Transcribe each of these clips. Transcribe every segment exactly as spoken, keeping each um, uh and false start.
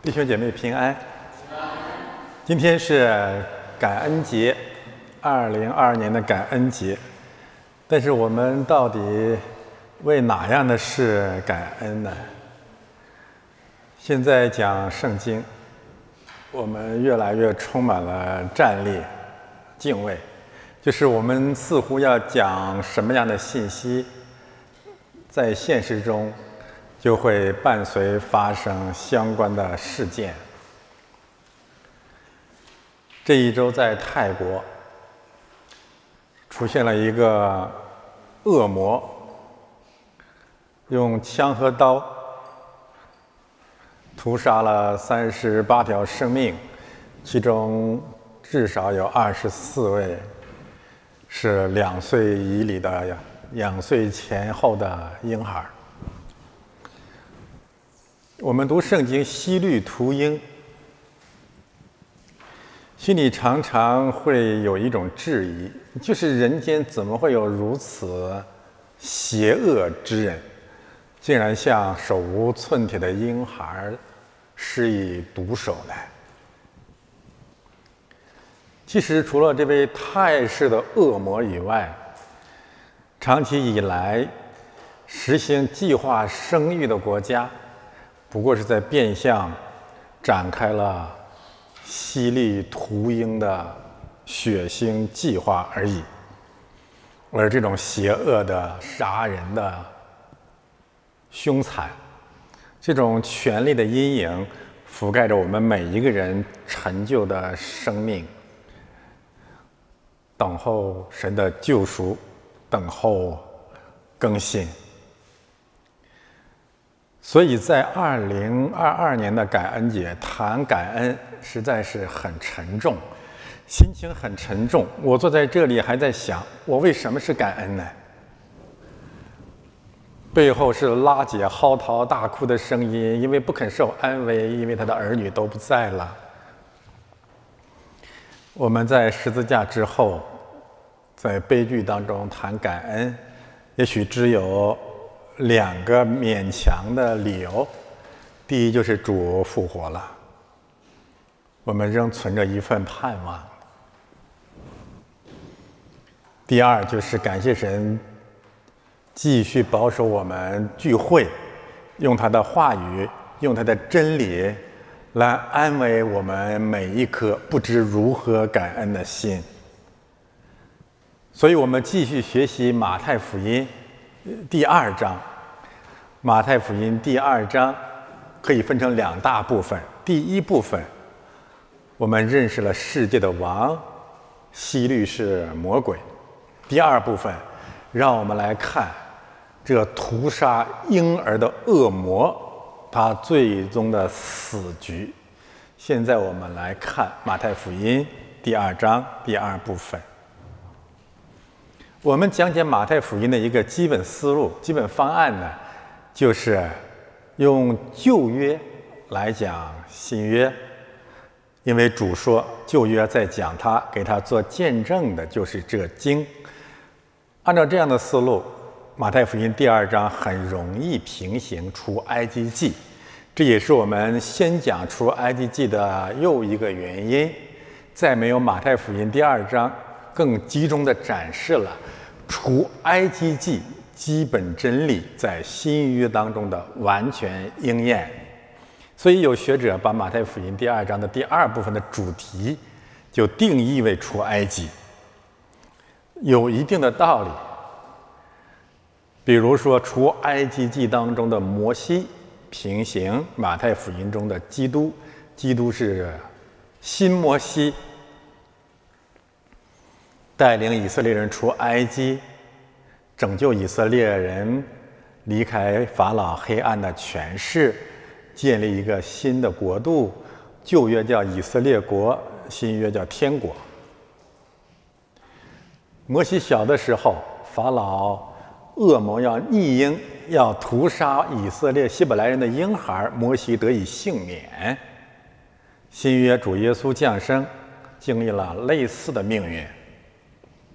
弟兄姐妹平安。今天是感恩节，二零二二年的感恩节。但是我们到底为哪样的事感恩呢？现在讲圣经，我们越来越充满了战栗、敬畏，就是我们似乎要讲什么样的信息，在现实中就会伴随发生相关的事件。这一周在泰国出现了一个恶魔，用枪和刀屠杀了三十八条生命，其中至少有二十四位是两岁以里的两岁前后的婴孩。我们读圣经希律屠鹰，心里常常会有一种质疑，就是人间怎么会有如此邪恶之人，竟然向手无寸铁的婴孩施以毒手呢？其实除了这位泰式的恶魔以外，长期以来实行计划生育的国家不过是在变相展开了犀利屠鹰的血腥计划而已。而这种邪恶的杀人的凶残，这种权力的阴影覆盖着我们每一个人陈旧的生命，等候神的救赎，等候更新。所以在二零二二年的感恩节谈感恩实在是很沉重，心情很沉重。我坐在这里还在想，我为什么是感恩呢？背后是拉姐嚎啕大哭的声音，因为不肯受安慰，因为她的儿女都不在了。我们在十字架之后，在悲剧当中谈感恩，也许只有两个勉强的理由。第一就是主复活了，我们仍存着一份盼望。第二就是感谢神继续保守我们聚会，用他的话语，用他的真理来安慰我们每一颗不知如何感恩的心。所以我们继续学习马太福音第二章。马太福音第二章可以分成两大部分。第一部分，我们认识了世界的王希律是魔鬼。第二部分，让我们来看这屠杀婴儿的恶魔他最终的死局。现在我们来看马太福音第二章第二部分。我们讲解马太福音的一个基本思路、基本方案呢，就是用旧约来讲新约，因为主说旧约在讲他，给他做见证的就是这经。按照这样的思路，马太福音第二章很容易平行出埃及记，这也是我们先讲出埃及记的又一个原因。再没有马太福音第二章更集中地展示了出埃及记基本真理在新约当中的完全应验。所以有学者把马太福音第二章的第二部分的主题就定义为出埃及，有一定的道理。比如说出埃及记当中的摩西平行马太福音中的基督，基督是新摩西，带领以色列人出埃及，拯救以色列人离开法老黑暗的权势，建立一个新的国度。旧约叫以色列国，新约叫天国。摩西小的时候，法老恶魔要逆婴，要屠杀以色列希伯来人的婴孩，摩西得以幸免。新约主耶稣降生，经历了类似的命运。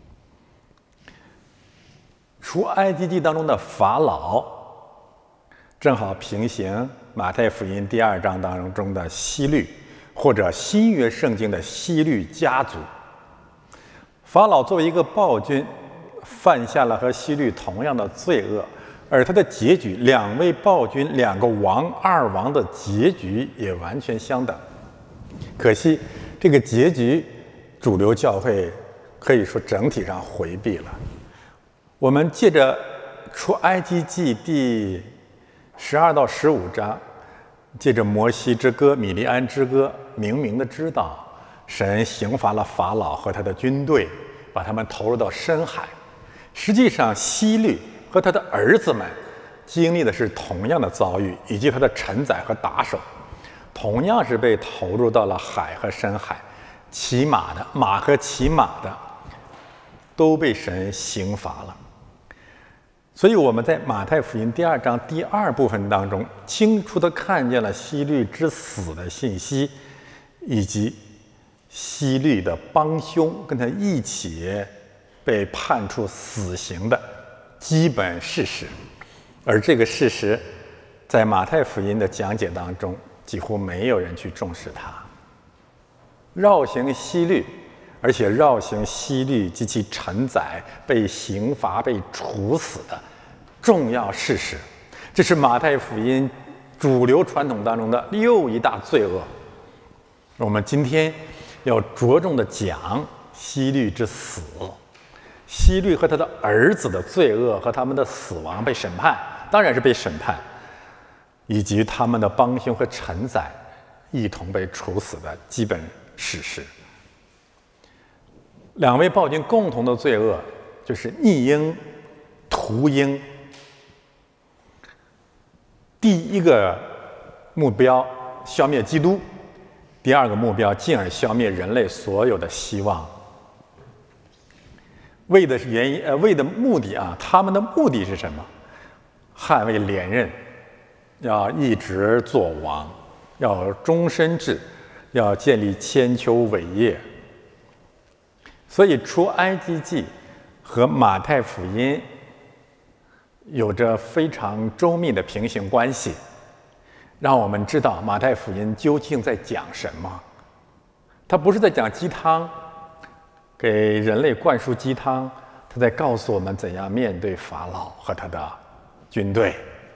出埃及记当中的法老正好平行马太福音第二章当中的希律，或者新约圣经的希律家族。法老作为一个暴君，犯下了和希律同样的罪恶，而他的结局，两位暴君、两个王、二王的结局也完全相等。可惜，这个结局，主流教会可以说整体上回避了。我们借着出埃及记第十二到十五章，借着摩西之歌、米利安之歌，明明的知道神刑罚了法老和他的军队，把他们投入到深海。实际上，希律和他的儿子们经历的是同样的遭遇，以及他的臣宰和打手，同样是被投入到了海和深海。骑马的、马和骑马的都被神刑罚了。所以我们在马太福音第二章第二部分当中，清楚地看见了希律之死的信息，以及希律的帮凶跟他一起被判处死刑的基本事实。而这个事实在马太福音的讲解当中几乎没有人去重视它。绕行希律，而且绕行希律及其臣宰被刑罚、被处死的重要事实，这是马太福音主流传统当中的又一大罪恶。我们今天要着重的讲希律之死，希律和他的儿子的罪恶和他们的死亡被审判，当然是被审判，以及他们的帮凶和臣宰一同被处死的基本事实。两位暴君共同的罪恶就是逆婴、屠婴。第一个目标消灭基督，第二个目标进而消灭人类所有的希望。为的是原因，呃，为的目的啊，他们的目的是什么？捍卫连任，要一直做王，要终身制，要建立千秋伟业。所以出埃及记和马太福音有着非常周密的平行关系，让我们知道马太福音究竟在讲什么。它不是在讲鸡汤，给人类灌输鸡汤，它在告诉我们怎样面对法老和他的军队。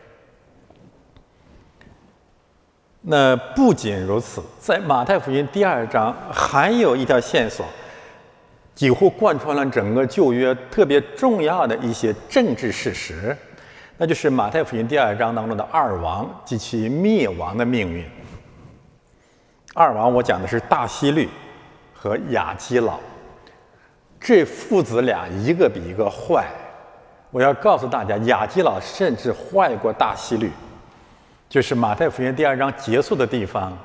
那不仅如此，在马太福音第二章还有一条线索，几乎贯穿了整个旧约特别重要的一些政治事实，那就是马太福音第二章当中的二王及其灭亡的命运。二王我讲的是大希律和亚基老，这父子俩一个比一个坏。我要告诉大家，亚基老甚至坏过大希律。就是马太福音第二章结束的地方，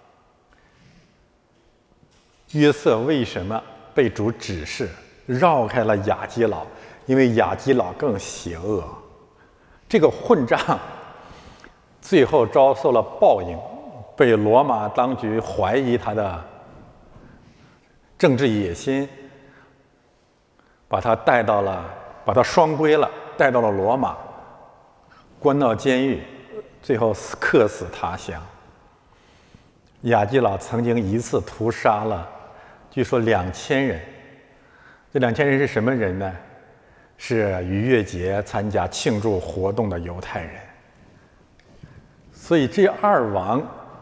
约瑟为什么被主指示绕开了亚基老？因为亚基老更邪恶。这个混账最后遭受了报应，被罗马当局怀疑他的政治野心，把他带到了，把他双规了，带到了罗马，关到监狱，最后客死他乡。亚基老曾经一次屠杀了据说两千人，这两千人是什么人呢？是逾越节参加庆祝活动的犹太人。所以这二王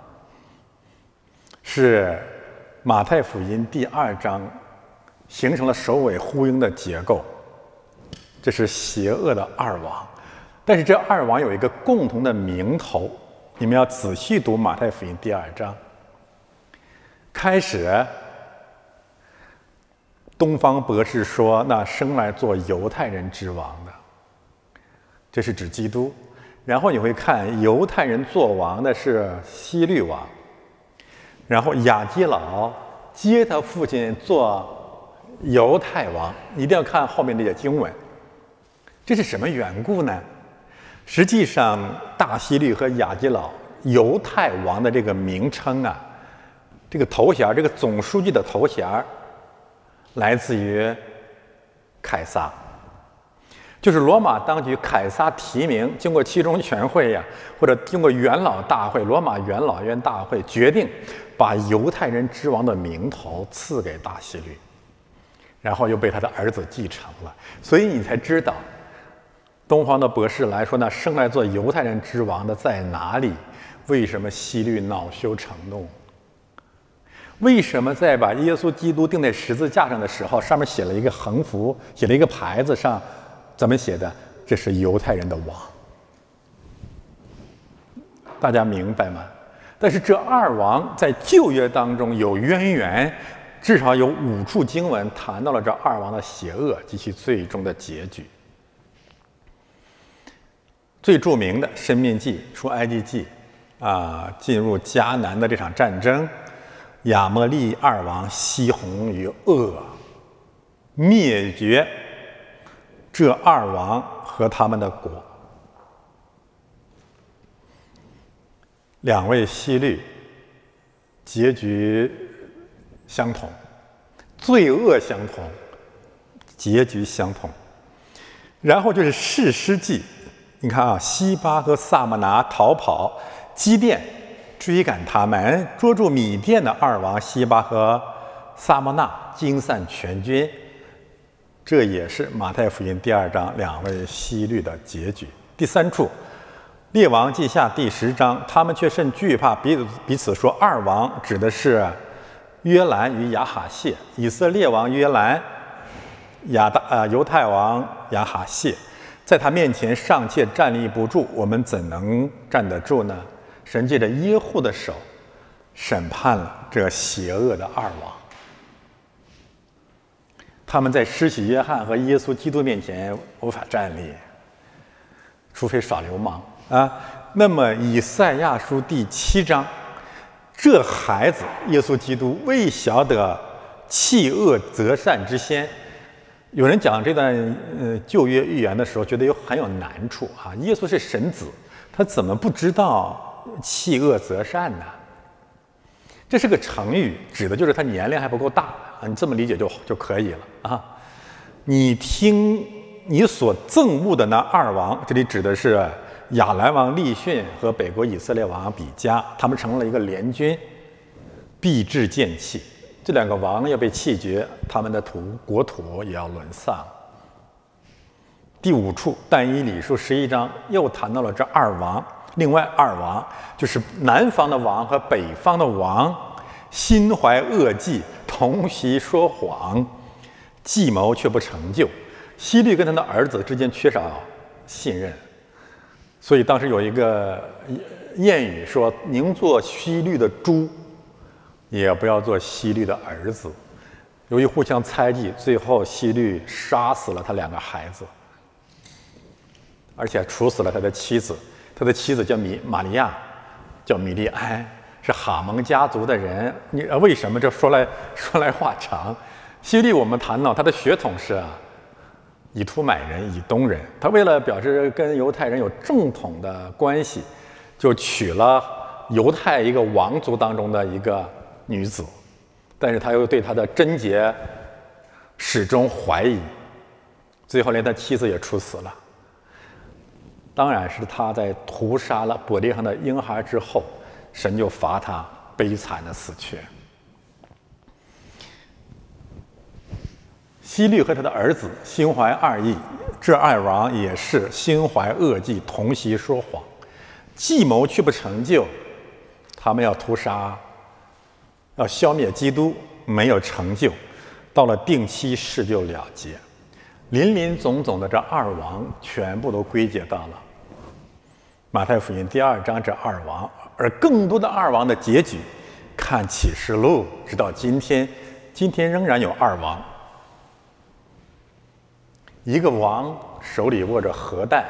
是马太福音第二章形成了首尾呼应的结构，这是邪恶的二王。但是这二王有一个共同的名头，你们要仔细读马太福音第二章。开始东方博士说，那生来做犹太人之王的，这是指基督。然后你会看犹太人做王的是希律王，然后亚基老接他父亲做犹太王。你一定要看后面这些经文，这是什么缘故呢？实际上大希律和亚基老犹太王的这个名称啊，这个头衔，这个总书记的头衔来自于凯撒， 就是罗马当局凯撒提名，经过七中全会呀，或者经过元老大会、罗马元老院大会决定，把犹太人之王的名头赐给大希律，然后又被他的儿子继承了。所以你才知道，东方的博士来说呢，生来做犹太人之王的在哪里？为什么希律恼羞成怒？为什么在把耶稣基督钉在十字架上的时候，上面写了一个横幅，写了一个牌子上，怎么写的？这是犹太人的王。大家明白吗？但是这二王在旧约当中有渊源，至少有五处经文谈到了这二王的邪恶及其最终的结局。最著名的《申命记》、出埃及记啊，进入迦南的这场战争，亚摩利二王西宏与噩灭绝这二王和他们的国。两位希律结局相同，罪恶相同，结局相同。然后就是士师记，你看啊，西巴和萨摩拿逃跑，基甸追赶他们，捉住米甸的二王西巴和萨摩纳，惊散全军。这也是马太福音第二章两位希律的结局。第三处，列王记下第十章，他们却甚惧怕，彼此彼此说，二王指的是约兰与亚哈谢，以色列王约兰，亚大呃犹太王亚哈谢，在他面前尚且站立不住，我们怎能站得住呢？神借着耶户的手审判了这邪恶的二王。他们在施洗约翰和耶稣基督面前无法站立，除非耍流氓啊。那么以赛亚书第七章，这孩子耶稣基督未晓得弃恶择善之先。有人讲这段呃旧约预言的时候，觉得有很有难处啊。耶稣是神子，他怎么不知道弃恶择善呢？这是个成语，指的就是他年龄还不够大啊。你这么理解就就可以了啊。你听你所憎恶的那二王，这里指的是亚兰王利逊和北国以色列王比加，他们成了一个联军，必致见弃。这两个王要被弃绝，他们的土国土也要沦丧。第五处，但以理书十一章又谈到了这二王。另外二王就是南方的王和北方的王，心怀恶计，同席说谎，计谋却不成就。希律跟他的儿子之间缺少信任，所以当时有一个谚语说：“宁做希律的猪，也不要做希律的儿子。”由于互相猜忌，最后希律杀死了他两个孩子，而且处死了他的妻子。他的妻子叫米玛利亚，叫米利安，是哈蒙家族的人。你为什么这说来说来话长？希律我们谈到他的血统是啊，以图买人，以东人。他为了表示跟犹太人有正统的关系，就娶了犹太一个王族当中的一个女子，但是他又对他的贞洁始终怀疑，最后连他妻子也处死了。当然是他在屠杀了伯利恒的婴孩之后，神就罚他悲惨的死去。希律和他的儿子心怀二意，这二王也是心怀恶计，同席说谎，计谋却不成就。他们要屠杀，要消灭基督，没有成就。到了定期事就了结，林林总总的这二王全部都归结到了马太福音第二章这二王，而更多的二王的结局，看启示录，直到今天，今天仍然有二王。一个王手里握着核弹，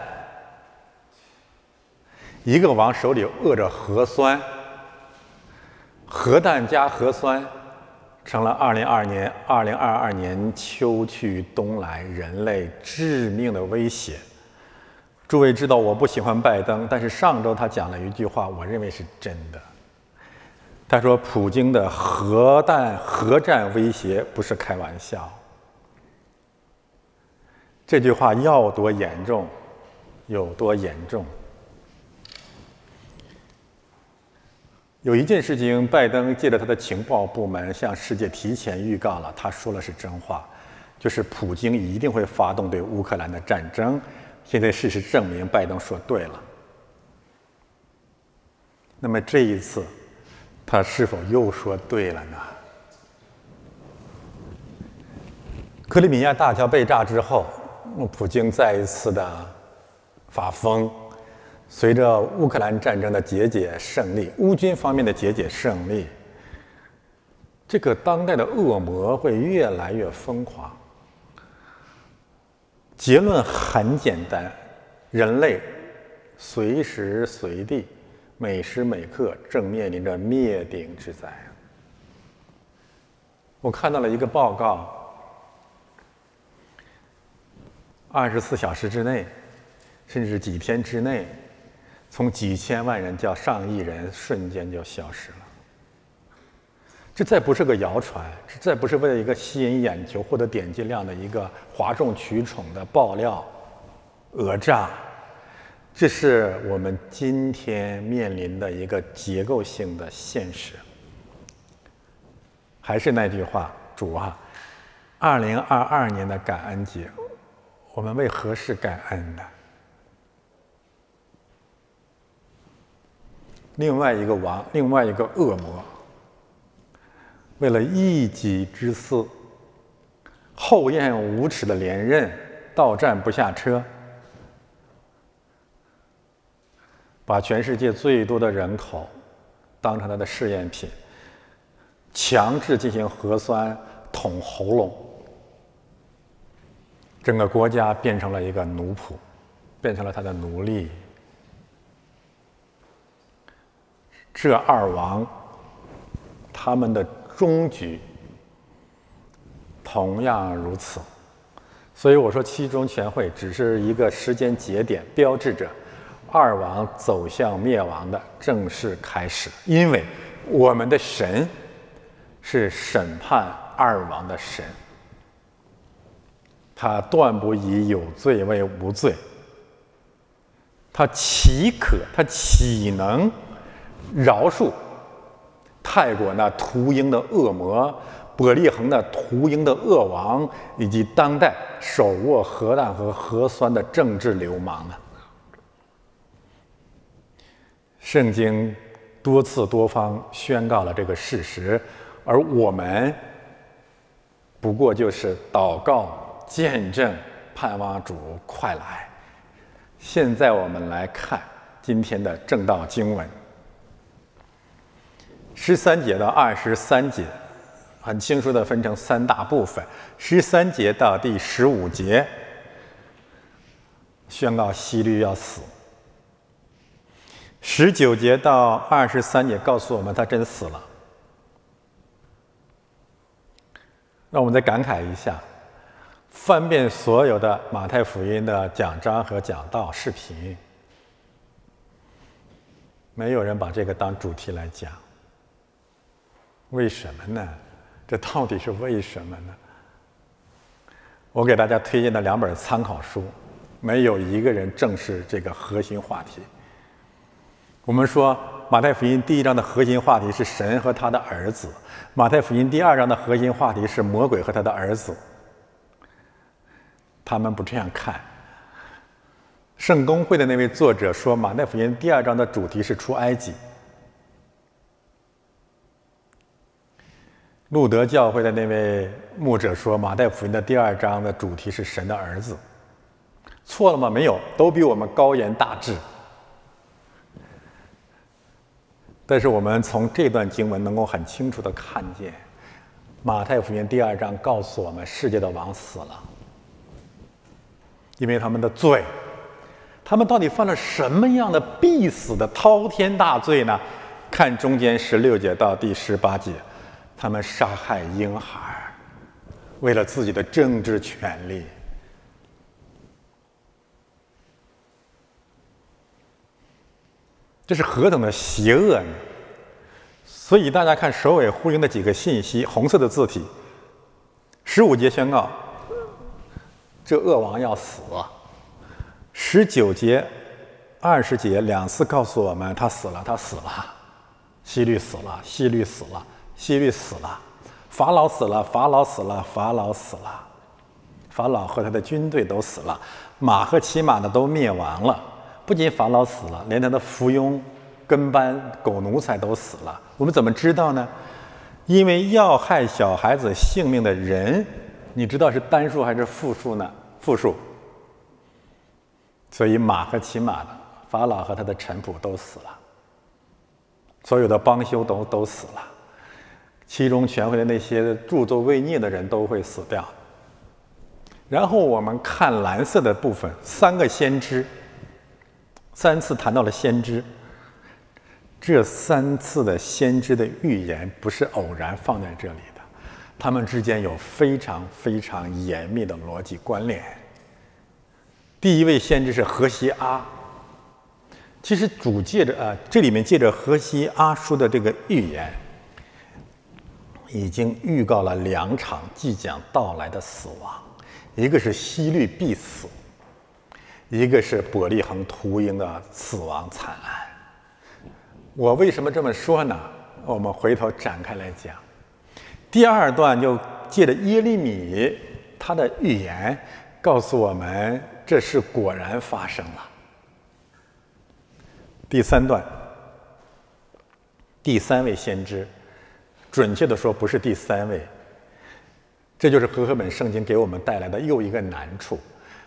一个王手里握着核酸，核弹加核酸成了二零二二年二零二二年秋去冬来人类致命的威胁。诸位知道我不喜欢拜登，但是上周他讲了一句话，我认为是真的。他说普京的核弹核战威胁不是开玩笑。 这句话要多严重，有多严重。有一件事情，拜登借着他的情报部门向世界提前预告了，他说了是真话，就是普京一定会发动对乌克兰的战争。现在事实证明，拜登说对了。那么这一次，他是否又说对了呢？克里米亚大桥被炸之后，普京再一次的发疯。随着乌克兰战争的节节胜利，乌军方面的节节胜利，这个当代的恶魔会越来越疯狂。结论很简单，人类随时随地、每时每刻正面临着灭顶之灾。我看到了一个报告，二十四小时之内，甚至几天之内，从几千万人到上亿人瞬间就消失了。这再不是个谣传，这再不是为了一个吸引眼球、获得点击量的一个哗众取宠的爆料、讹诈，这是我们今天面临的一个结构性的现实。还是那句话，主啊，二零二二年的感恩节，我们为何事感恩呢？另外一个王，另外一个恶魔，为了一己之私，厚颜无耻的连任，到站不下车，把全世界最多的人口当成他的试验品，强制进行核酸捅喉咙，整个国家变成了一个奴仆，变成了他的奴隶。这二王，他们的终局同样如此。所以我说，七中全会只是一个时间节点，标志着二王走向灭亡的正式开始。因为我们的神是审判二王的神，他断不以有罪为无罪，他岂可，他岂能饶恕泰国那屠鹰的恶魔，伯利恒那屠鹰的恶王，以及当代手握核弹和核酸的政治流氓呢？圣经多次多方宣告了这个事实，而我们不过就是祷告、见证、盼望主快来。现在我们来看今天的正道经文。十三节到二十三节，很清楚地分成三大部分。十三节到第十五节，宣告希律要死。十九节到二十三节告诉我们他真死了。让我们再感慨一下，翻遍所有的马太福音的讲章和讲道视频，没有人把这个当主题来讲。为什么呢？这到底是为什么呢？我给大家推荐的两本参考书，没有一个人正视这个核心话题。我们说马太福音第一章的核心话题是神和他的儿子，马太福音第二章的核心话题是魔鬼和他的儿子。他们不这样看。圣公会的那位作者说，马太福音第二章的主题是出埃及。路德教会的那位牧者说，马太福音的第二章的主题是神的儿子。错了吗？没有，都比我们高言大志。但是我们从这段经文能够很清楚地看见，马太福音第二章告诉我们，世界的王死了，因为他们的罪。他们到底犯了什么样的必死的滔天大罪呢？看中间十六节到第十八节，他们杀害婴孩，为了自己的政治权利。这是何等的邪恶呢？所以大家看首尾呼应的几个信息，红色的字体。十五节宣告， 这恶王要死。十九节、二十节两次告诉我们他死了，他死了，希律死了，希律死了，希律死了，法老死了，法老死了，法老死了，法老和他的军队都死了，马和骑马的都灭亡了。不仅法老死了，连他的附庸、跟班、狗奴才都死了。我们怎么知道呢？因为要害小孩子性命的人，你知道是单数还是复数呢？复数。所以马和骑马的法老和他的臣仆都死了，所有的帮修都都死了，其中全会的那些助纣为虐的人都会死掉。然后我们看蓝色的部分，三个先知，三次谈到了先知。这三次的先知的预言不是偶然放在这里的，他们之间有非常非常严密的逻辑关联。第一位先知是何西阿，其实主借着啊，这里面借着何西阿书的这个预言，已经预告了两场即将到来的死亡，一个是希律必死，一个是伯利恒秃鹰的死亡惨案。我为什么这么说呢？我们回头展开来讲。第二段就借着耶利米他的预言，告诉我们这事果然发生了。第三段，第三位先知，准确的说不是第三位，这就是和合本圣经给我们带来的又一个难处。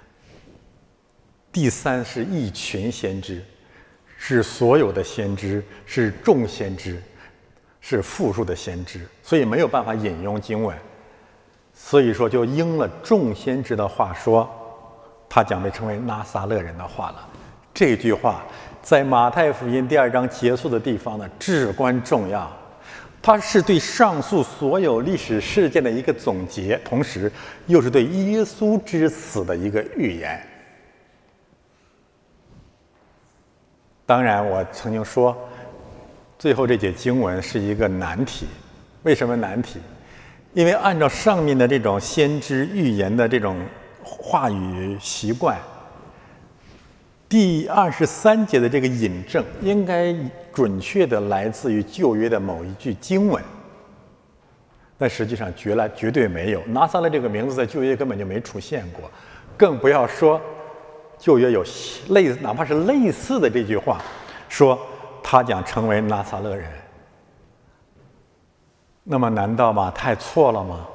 第三是一群先知，是所有的先知，是众先知，是复数的先知，所以没有办法引用经文，所以说就应了众先知的话说，他将被称为拿撒勒人的话了。这句话在马太福音第二章结束的地方呢，至关重要。它是对上述所有历史事件的一个总结，同时又是对耶稣之死的一个预言。当然，我曾经说，最后这节经文是一个难题。为什么难题？因为按照上面的这种先知预言的这种话语习惯，第二十三节的这个引证应该准确的来自于旧约的某一句经文，但实际上绝来绝对没有。拿撒勒这个名字在旧约根本就没出现过，更不要说旧约有类哪怕是类似的这句话，说他将成为拿撒勒人。那么难道马太错了吗？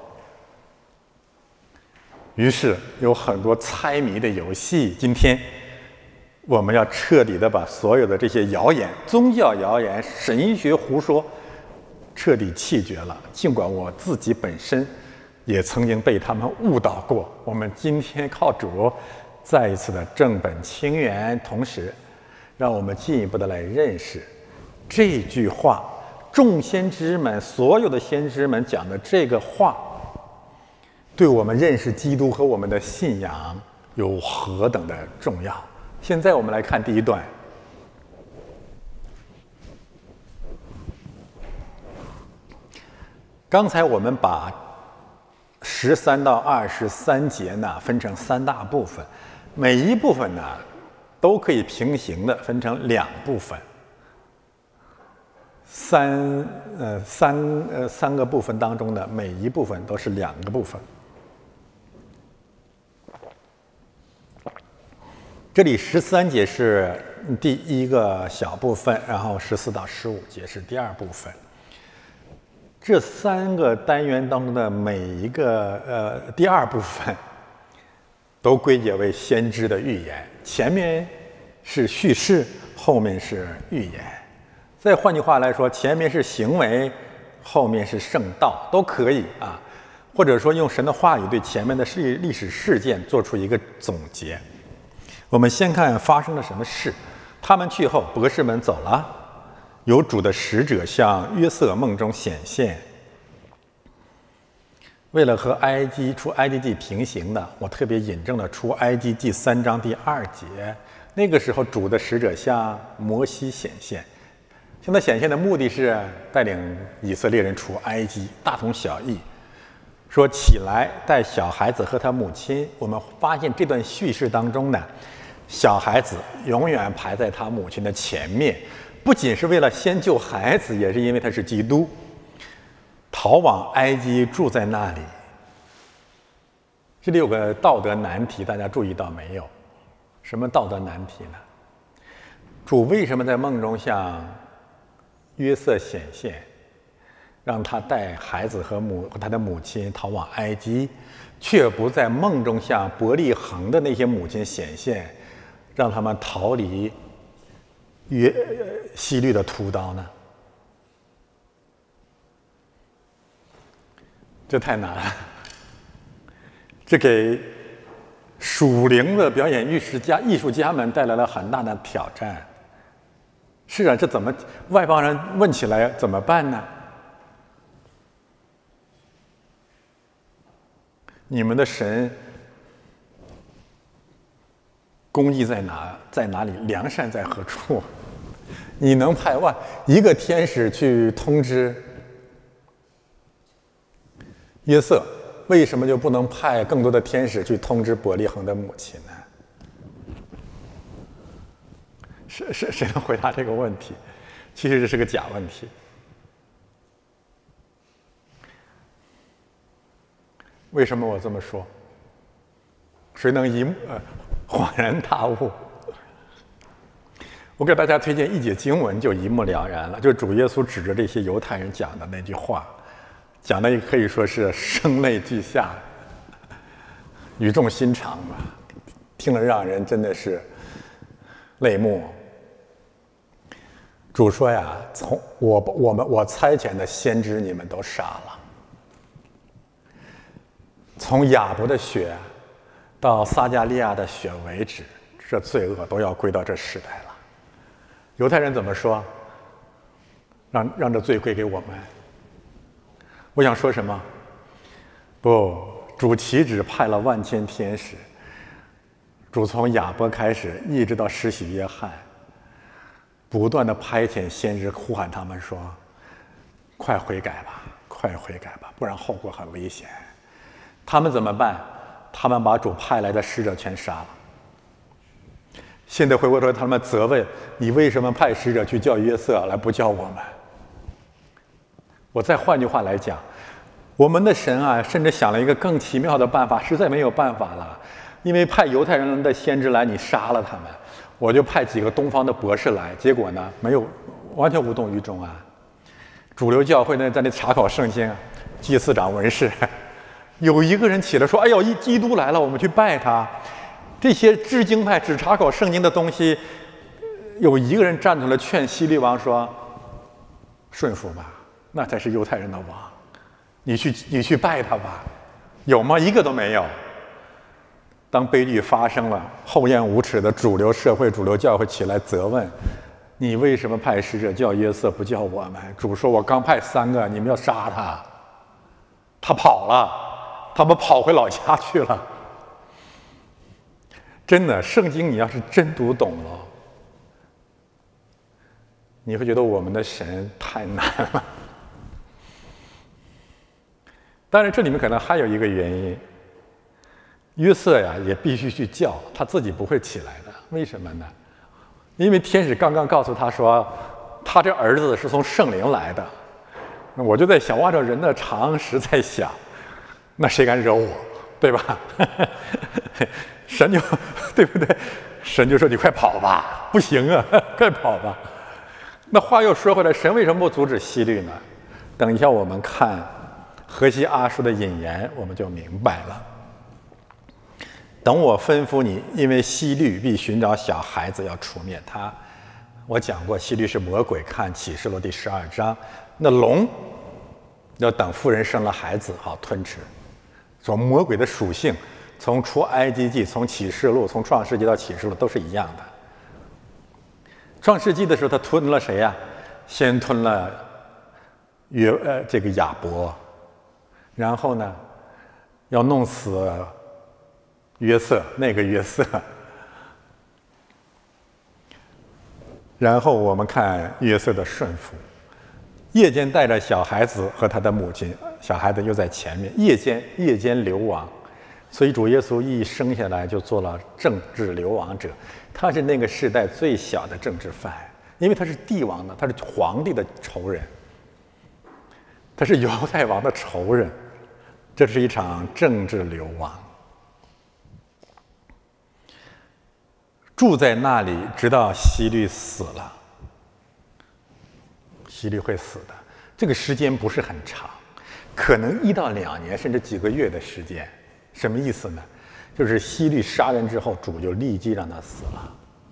于是有很多猜谜的游戏。今天我们要彻底的把所有的这些谣言、宗教谣言、神学胡说彻底弃绝了。尽管我自己本身也曾经被他们误导过，我们今天靠主再一次的正本清源，同时让我们进一步的来认识这句话，众先知们所有的先知们讲的这个话，对我们认识基督和我们的信仰有何等的重要。现在我们来看第一段。刚才我们把十三到二十三节呢分成三大部分，每一部分呢都可以平行的分成两部分，三呃三呃三个部分当中的每一部分都是两个部分。这里十三节是第一个小部分，然后十四到十五节是第二部分。这三个单元当中的每一个呃第二部分，都归结为先知的预言，前面是叙事，后面是预言。再换句话来说，前面是行为，后面是圣道，都可以啊。或者说用神的话语对前面的历历史事件做出一个总结。我们先看发生了什么事。他们去后，博士们走了，有主的使者向约瑟梦中显现。为了和埃及出埃及记平行的，我特别引证了出埃及记三章第二节。那个时候，主的使者向摩西显现，向他显现的目的是带领以色列人出埃及，大同小异。 说起来带小孩子和他母亲。我们发现这段叙事当中呢，小孩子永远排在他母亲的前面，不仅是为了先救孩子，也是因为他是基督。逃往埃及，住在那里。这里有个道德难题，大家注意到没有？什么道德难题呢？主为什么在梦中向约瑟显现，让他带孩子和母和他的母亲逃往埃及，却不在梦中向伯利恒的那些母亲显现，让他们逃离约希律的屠刀呢？这太难了，这给属灵的表演艺术家艺术家们带来了很大的挑战。是啊，这怎么外邦人问起来怎么办呢？你们的神公义在哪？在哪里？良善在何处？你能派万一个天使去通知约瑟，为什么就不能派更多的天使去通知伯利恒的母亲呢？是是，谁能回答这个问题？其实这是个假问题。为什么我这么说？谁能一呃恍然大悟？我给大家推荐一节经文，就一目了然了。就是主耶稣指着这些犹太人讲的那句话，讲的可以说是声泪俱下，语重心长吧，听了让人真的是泪目。主说呀，从我我们我差遣的先知你们都杀了，从亚伯的血到撒迦利亚的血为止，这罪恶都要归到这时代了。犹太人怎么说？让让这罪归给我们。我想说什么？不，主岂止派了万千天使，主从亚伯开始，一直到施洗约翰，不断的派遣先知呼喊他们说：“快悔改吧，快悔改吧，不然后果很危险。”他们怎么办？他们把主派来的使者全杀了。现在回过头，他们责问你为什么派使者去叫约瑟来，不叫我们？我再换句话来讲，我们的神啊，甚至想了一个更奇妙的办法，实在没有办法了，因为派犹太人的先知来，你杀了他们，我就派几个东方的博士来，结果呢，没有，完全无动于衷啊。主流教会呢，在那查考圣经，祭司长、文士，有一个人起来说：“哎呦，一基督来了，我们去拜他。”这些知经派只查考圣经的东西，有一个人站出来劝希律王说：“顺服吧，那才是犹太人的王，你去你去拜他吧。”有吗？一个都没有。当悲剧发生了，厚颜无耻的主流社会、主流教会起来责问：“你为什么派使者叫约瑟，不叫我们？”主说：“我刚派三个，你们要杀他，他跑了，他们跑回老家去了。”真的，圣经你要是真读懂了，你会觉得我们的神太难了。当然，这里面可能还有一个原因，约瑟呀也必须去叫，他自己不会起来的。为什么呢？因为天使刚刚告诉他说，他这儿子是从圣灵来的。那我就在想，按照人的常识在想，那谁敢惹我，对吧？神就对不对？神就说：“你快跑吧！”不行啊，快跑吧！那话又说回来，神为什么不阻止希律呢？等一下我们看何西阿书的引言，我们就明白了。等我吩咐你，因为希律必寻找小孩子，要除灭他。我讲过，希律是魔鬼，看启示录第十二章。那龙要等妇人生了孩子好吞吃。说魔鬼的属性，从出埃及记、从启示录、从创世纪到启示录都是一样的。创世纪的时候，他吞了谁呀、啊？先吞了约呃这个亚伯，然后呢，要弄死约瑟，那个约瑟。然后我们看约瑟的顺服，夜间带着小孩子和他的母亲小孩子又在前面，夜间夜间流亡。所以主耶稣一生下来就做了政治流亡者，他是那个时代最小的政治犯，因为他是帝王的，他是皇帝的仇人，他是犹太王的仇人，这是一场政治流亡。住在那里，直到希律死了。希律会死的，这个时间不是很长，可能一到两年，甚至几个月的时间。什么意思呢？就是希律杀人之后，主就立即让他死了。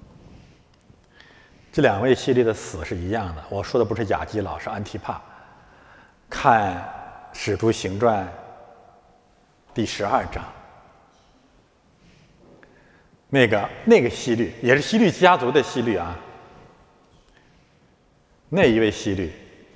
这两位希律的死是一样的。我说的不是亚基老，是安提帕。看《使徒行传》第十二章，那个那个希律也是希律家族的希律啊。那一位希律，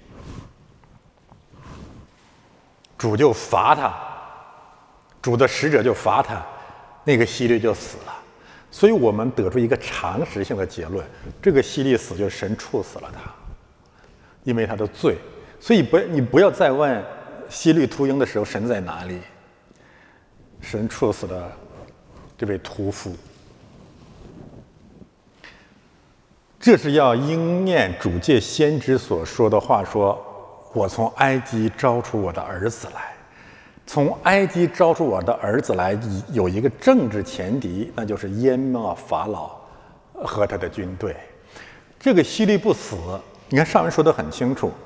主就罚他。主的使者就罚他，那个希律就死了。所以我们得出一个常识性的结论：这个希律死，就是神处死了他，因为他的罪。所以不，你不要再问希律屠鹰的时候神在哪里。神处死了这位屠夫，这是要应验主借先知所说的话说：“我从埃及招出我的儿子来。”从埃及招出我的儿子来，有一个政治前提，那就是淹没法老和他的军队。这个希律不死，你看上文说得很清楚。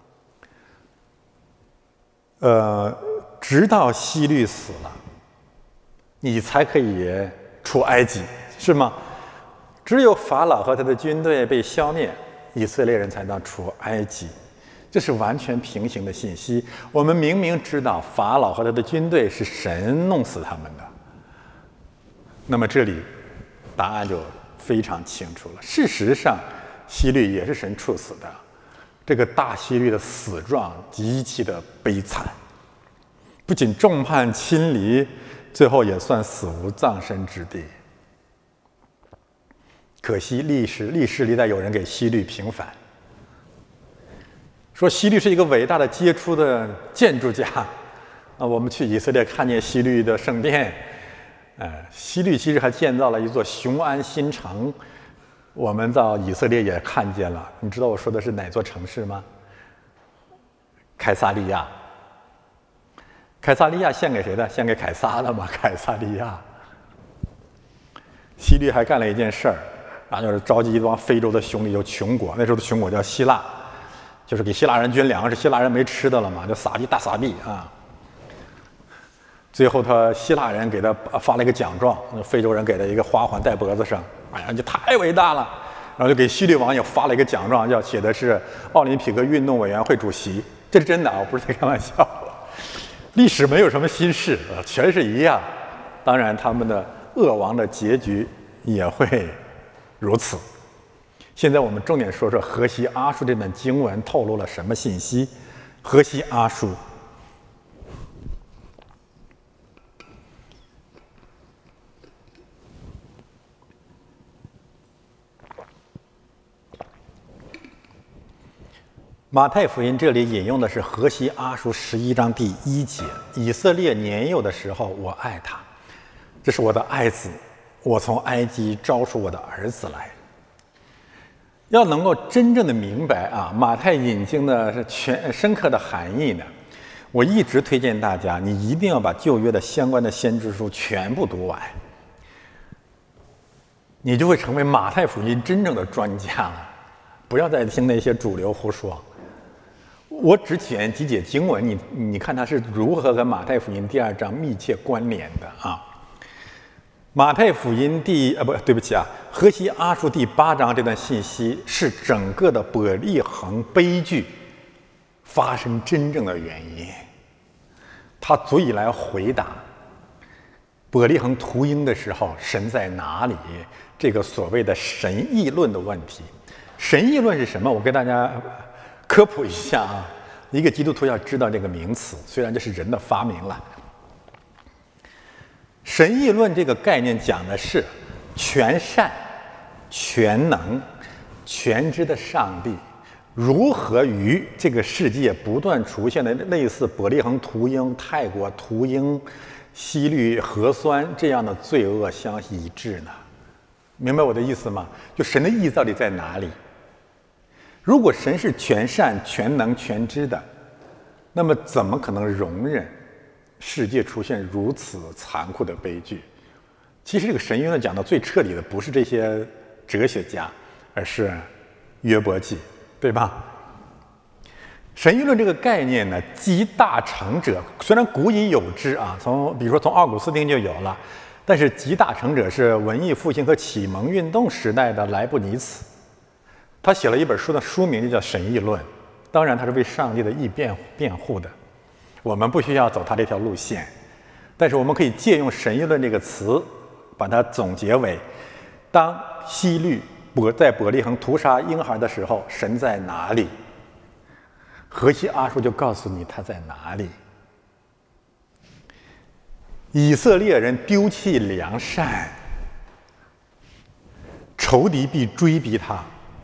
呃，直到希律死了，你才可以出埃及，是吗？只有法老和他的军队被消灭，以色列人才能出埃及。这是完全平行的信息。我们明明知道法老和他的军队是神弄死他们的，那么这里答案就非常清楚了。事实上，希律也是神处死的。这个大希律的死状极其的悲惨，不仅众叛亲离，最后也算死无葬身之地。可惜历史历史历代有人给希律平反。说希律是一个伟大的杰出的建筑家，啊，我们去以色列看见希律的圣殿，呃，希律其实还建造了一座雄安新城，我们到以色列也看见了。你知道我说的是哪座城市吗？凯撒利亚。凯撒利亚献给谁的？献给凯撒了吗？凯撒利亚。希律还干了一件事儿，啊，就是召集一帮非洲的兄弟，有穷国，那时候的穷国叫希腊。就是给希腊人捐粮食，希腊人没吃的了嘛，就撒币大撒币啊。最后他希腊人给他发了一个奖状，非洲人给他一个花环戴脖子上，哎呀，就太伟大了。然后就给希律王也发了一个奖状，叫写的是奥林匹克运动委员会主席，这是真的啊，我不是在开玩笑。历史没有什么新事，全是一样。当然，他们的恶王的结局也会如此。现在我们重点说说何西阿书这本经文透露了什么信息。何西阿书马太福音这里引用的是何西阿书十一章第一节：以色列年幼的时候，我爱他，这是我的爱子，我从埃及招出我的儿子来。要能够真正的明白啊，马太引经的是全深刻的含义呢，我一直推荐大家，你一定要把旧约的相关的先知书全部读完，你就会成为马太福音真正的专家了。不要再听那些主流胡说。我只选几节经文，你你看它是如何跟马太福音第二章密切关联的啊。马太福音第啊不对不起啊，何西阿书第八章这段信息是整个的伯利恒悲剧发生真正的原因，它足以来回答伯利恒屠鹰的时候神在哪里这个所谓的神议论的问题。神议论是什么？我给大家科普一下啊，一个基督徒要知道这个名词，虽然这是人的发明了。神议论这个概念讲的是全善、全能、全知的上帝如何与这个世界不断出现的类似伯利恒屠鹰、泰国屠鹰、西律核酸这样的罪恶相一致呢？明白我的意思吗？就神的意义到底在哪里？如果神是全善、全能、全知的，那么怎么可能容忍世界出现如此残酷的悲剧？其实这个神学论讲的最彻底的不是这些哲学家，而是约伯记，对吧？神学论这个概念呢，集大成者，虽然古已有之啊，从比如说从奥古斯丁就有了，但是集大成者是文艺复兴和启蒙运动时代的莱布尼茨，他写了一本书的书名就叫《神议论》，当然他是为上帝的义辩辩护的。我们不需要走他这条路线，但是我们可以借用神议论这个词，把它总结为：当希律伯在伯利恒屠杀婴孩的时候，神在哪里？何西阿书就告诉你他在哪里。以色列人丢弃良善，仇敌必追逼他。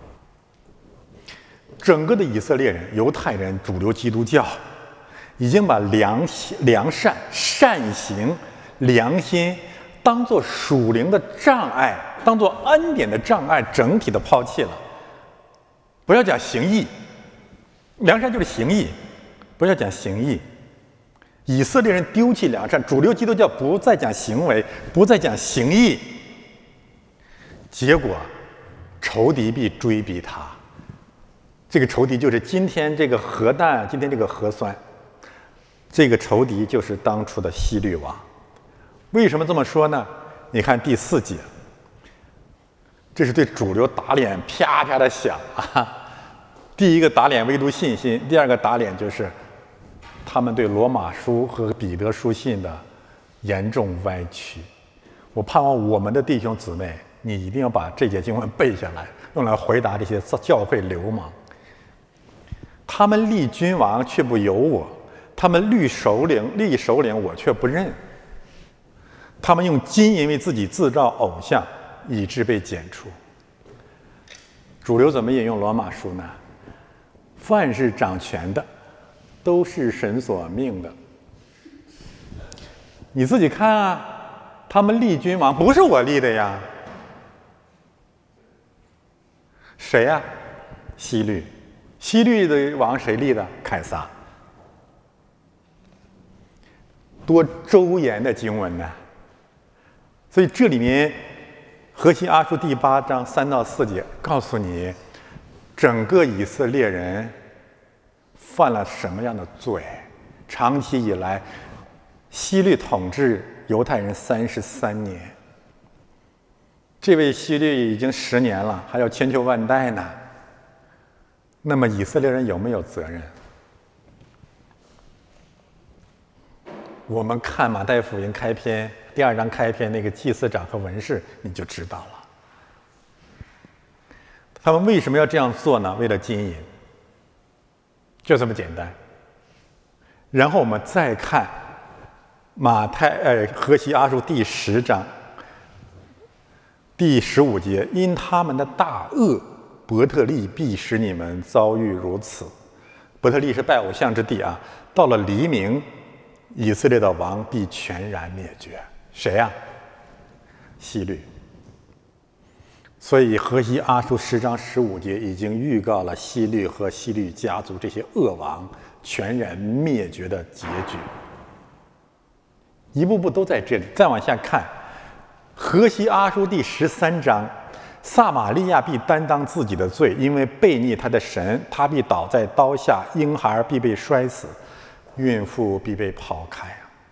整个的以色列人、犹太人、主流基督教已经把良良善、善行、良心当作属灵的障碍，当作恩典的障碍，整体的抛弃了。不要讲行义，良善就是行义，不要讲行义。以色列人丢弃良善，主流基督教不再讲行为，不再讲行义，结果仇敌必追逼他。这个仇敌就是今天这个核弹，今天这个核酸，这个仇敌就是当初的希律王。为什么这么说呢？你看第四节，这是对主流打脸，啪啪的响啊！第一个打脸唯独信心，第二个打脸就是他们对罗马书和彼得书信的严重歪曲。我盼望我们的弟兄姊妹，你一定要把这节经文背下来，用来回答这些教会流氓。他们立君王却不由我，他们立首领立首领我却不认。他们用金银为自己制造偶像，以致被剪除。主流怎么引用罗马书呢？凡是掌权的，都是神所命的。你自己看啊，他们立君王不是我立的呀，谁呀？希律。希律的王谁立的？凯撒。多周延的经文呢！所以这里面何西阿书第八章三到四节告诉你，整个以色列人犯了什么样的罪。长期以来，希律统治犹太人三十三年，这位希律已经十年了，还要千秋万代呢。那么以色列人有没有责任？我们看马太福音开篇第二章开篇那个祭司长和文士，你就知道了。他们为什么要这样做呢？为了金银，就这么简单。然后我们再看马太呃何西阿书第十章第十五节，因他们的大恶，伯特利必使你们遭遇如此。伯特利是拜偶像之地啊。到了黎明，以色列的王必全然灭绝。谁呀、啊？希律。所以何西阿书十章十五节已经预告了希律和希律家族这些恶王全然灭绝的结局。一步步都在这里。再往下看，何西阿书第十三章，撒玛利亚必担当自己的罪，因为悖逆他的神，他必倒在刀下，婴孩必被摔死，孕妇必被抛开。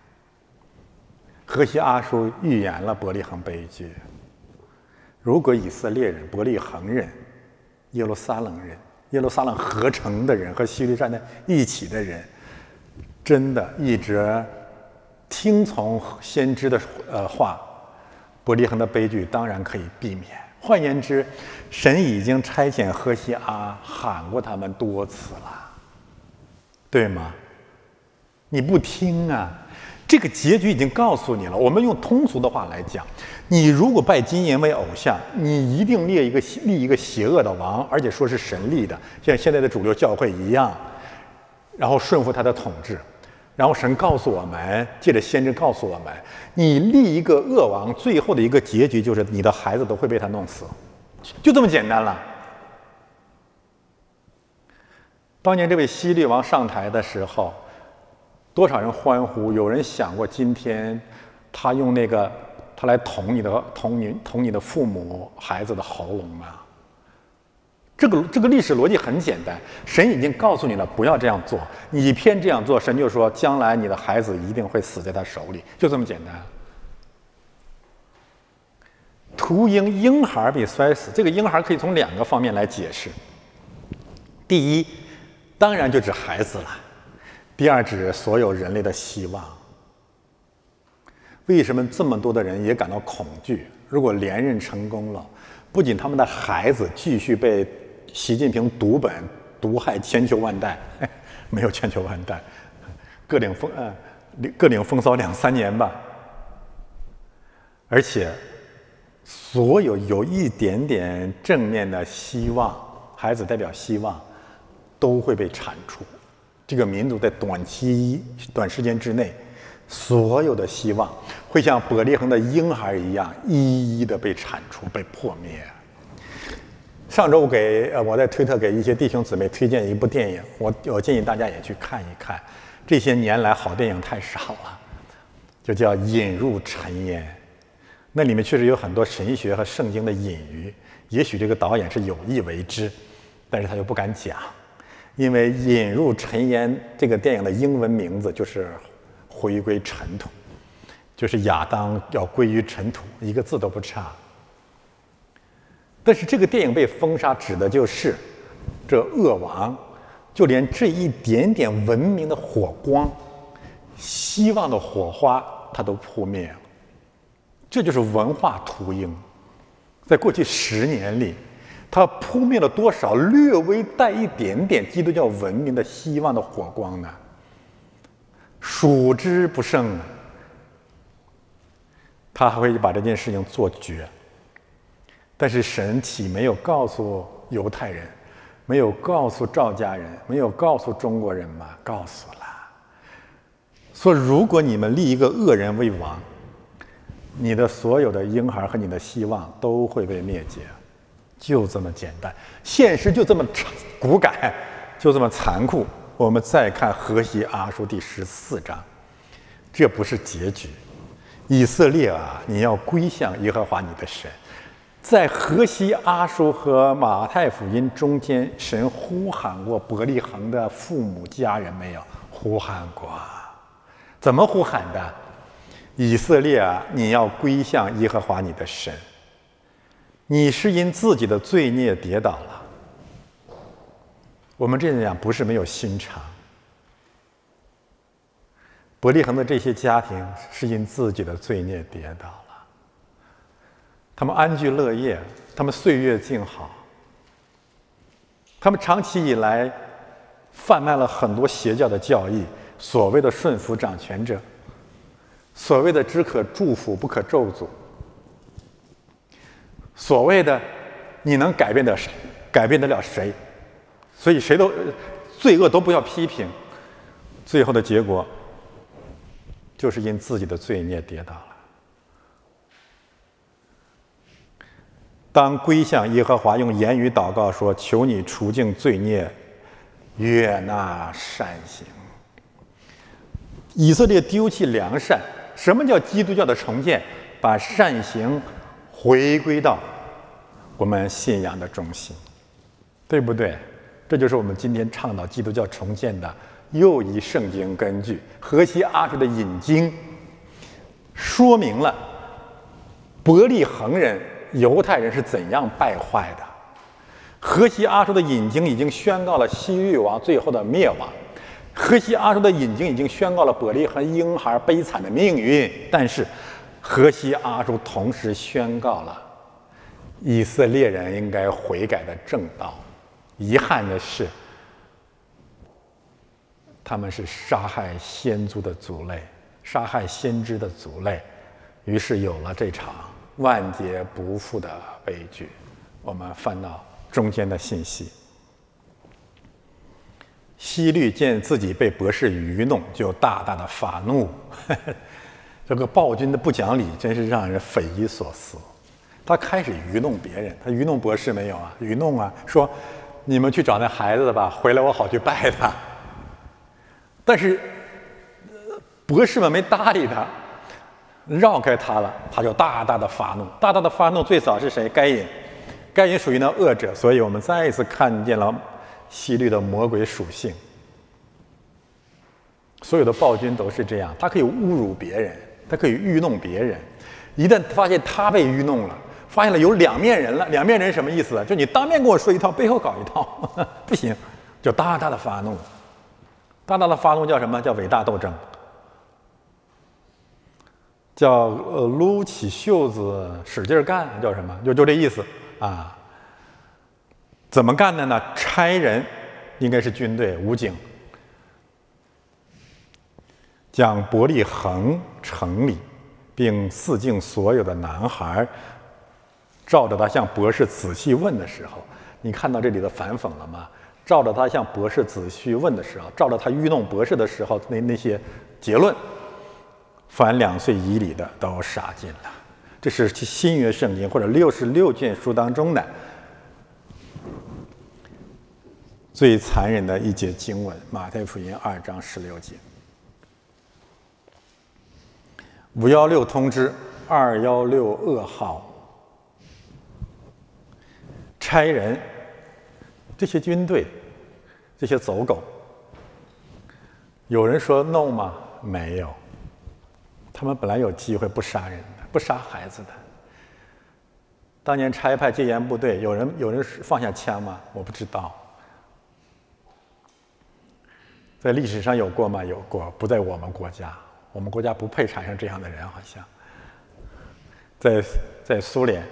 何西阿书预言了伯利恒悲剧。如果以色列人、伯利恒人、耶路撒冷人、耶路撒冷合成的人和希律站在一起的人，真的一直听从先知的呃话，伯利恒的悲剧当然可以避免。换言之，神已经差遣何西阿喊过他们多次了，对吗？你不听啊！ 这个结局已经告诉你了。我们用通俗的话来讲，你如果拜金银为偶像，你一定立一个立一个邪恶的王，而且说是神立的，像现在的主流教会一样，然后顺服他的统治。然后神告诉我们，借着先知告诉我们，你立一个恶王，最后的一个结局就是你的孩子都会被他弄死，就这么简单了。当年这位希律王上台的时候，多少人欢呼？有人想过今天他用那个他来捅你的捅你捅你的父母孩子的喉咙吗？这个这个历史逻辑很简单，神已经告诉你了，不要这样做，你偏这样做，神就说将来你的孩子一定会死在他手里，就这么简单。屠婴婴孩被摔死，这个婴孩可以从两个方面来解释。第一，当然就指孩子了；第二，指所有人类的希望。为什么这么多的人也感到恐惧？如果连任成功了，不仅他们的孩子继续被习近平毒本毒害千秋万代，没有千秋万代，各领风呃各领风骚两三年吧。而且，所有有一点点正面的希望，孩子代表希望，都会被铲除。这个民族在短期短时间之内，所有的希望会像伯利恒的婴孩一样，一一的被铲除、被破灭。上周我给呃我在推特给一些弟兄姊妹推荐一部电影，我我建议大家也去看一看。这些年来好电影太少了，就叫《引入尘烟》。那里面确实有很多神学和圣经的隐喻，也许这个导演是有意为之，但是他又不敢讲，因为《引入尘烟》这个电影的英文名字就是回归尘土，就是亚当要归于尘土，一个字都不差。但是这个电影被封杀，指的就是这恶王，就连这一点点文明的火光、希望的火花，它都扑灭了。这就是文化屠鹰。在过去十年里，它扑灭了多少略微带一点点基督教文明的希望的火光呢？数之不胜。他还会把这件事情做绝。但是神岂没有告诉犹太人，没有告诉赵家人，没有告诉中国人吗？告诉了。说如果你们立一个恶人为王，你的所有的婴孩和你的希望都会被灭绝，就这么简单。现实就这么骨感，就这么残酷。我们再看何西阿书第十四章，这不是结局。以色列啊，你要归向耶和华你的神。在何西阿书和马太福音中间，神呼喊过伯利恒的父母家人没有？呼喊过。怎么呼喊的？以色列啊，你要归向耶和华你的神。你是因自己的罪孽跌倒了。我们这样讲不是没有心肠。伯利恒的这些家庭是因自己的罪孽跌倒了。他们安居乐业，他们岁月静好，他们长期以来贩卖了很多邪教的教义，所谓的顺服掌权者，所谓的只可祝福不可咒诅，所谓的你能改变的改变得了谁？所以谁都罪恶都不要批评，最后的结果就是因自己的罪孽跌倒了。当归向耶和华，用言语祷告说：“求你除净罪孽，悦纳善行。”以色列丢弃良善，什么叫基督教的重建？把善行回归到我们信仰的中心，对不对？这就是我们今天倡导基督教重建的又一圣经根据。何西阿书的引经说明了伯利恒人、犹太人是怎样败坏的。何西阿书的引经已经宣告了希律王最后的灭亡，何西阿书的引经已经宣告了伯利恒婴孩悲惨的命运，但是何西阿书同时宣告了以色列人应该悔改的正道。遗憾的是，他们是杀害先祖的族类， 杀害先知的族类，于是有了这场万劫不复的悲剧。我们翻到中间的信息，希律见自己被博士愚弄，就大大的发怒。这个暴君的不讲理，真是让人匪夷所思。他开始愚弄别人，他愚弄博士没有啊？愚弄啊，说你们去找那孩子吧，回来我好去拜他。但是博士们没搭理他，绕开他了，他就大大的发怒。大大的发怒最早是谁？该隐。该隐属于那恶者，所以我们再一次看见了希律的魔鬼属性。所有的暴君都是这样，他可以侮辱别人，他可以愚弄别人。一旦发现他被愚弄了，发现了有两面人了，两面人什么意思啊？就你当面跟我说一套，背后搞一套，不行，就大大的发怒。大大的发怒叫什么？叫伟大斗争，叫呃撸起袖子使劲干，叫什么？就就这意思啊。怎么干的呢？差人，应该是军队武警，将伯利恒城里并四境所有的男孩，照着他向博士仔细问的时候，你看到这里的反讽了吗？照着他向博士仔细问的时候，照着他愚弄博士的时候，那那些结论，凡两岁以里的都杀尽了。这是新约圣经或者六十六卷书当中的最残忍的一节经文，马太福音二章十六节。五一六通知，二一六噩耗，差人，这些军队，这些走狗，有人说 no 吗？没有，他们本来有机会不杀人的，不杀孩子的。当年差派戒严部队，有人有人放下枪吗？我不知道。在历史上有过吗？有过，不在我们国家，我们国家不配产生这样的人，好像。在在苏联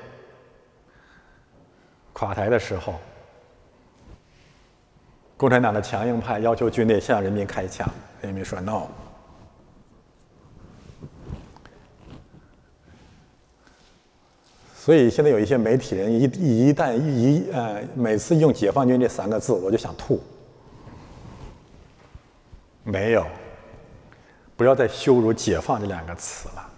垮台的时候，共产党的强硬派要求军队向人民开枪，人民说 no。所以现在有一些媒体人一一旦一呃每次用解放军这三个字，我就想吐。没有，不要再羞辱解放这两个词了。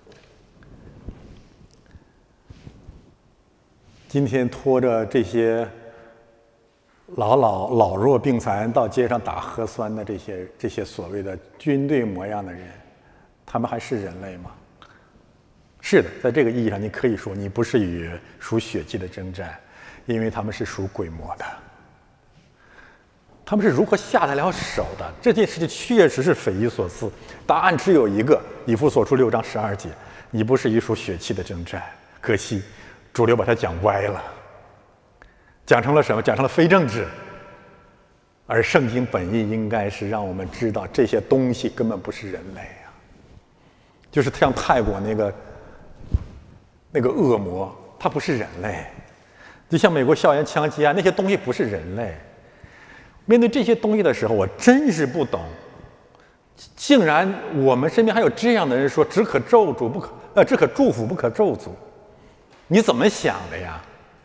今天拖着这些老老老弱病残到街上打核酸的这些这些所谓的军队模样的人，他们还是人类吗？是的，在这个意义上，你可以说你不是与属血气的征战，因为他们是属鬼魔的。他们是如何下得了手的？这件事情确实是匪夷所思。答案只有一个：以弗所书六章十二节，你不是与属血气的征战。可惜，主流把它讲歪了，讲成了什么？讲成了非政治。而圣经本意应该是让我们知道，这些东西根本不是人类啊，就是像泰国那个那个恶魔，它不是人类。就像美国校园枪击案，那些东西不是人类。面对这些东西的时候，我真是不懂，竟然我们身边还有这样的人说只可咒诅不可呃只可祝福不可咒诅，你怎么想的呀？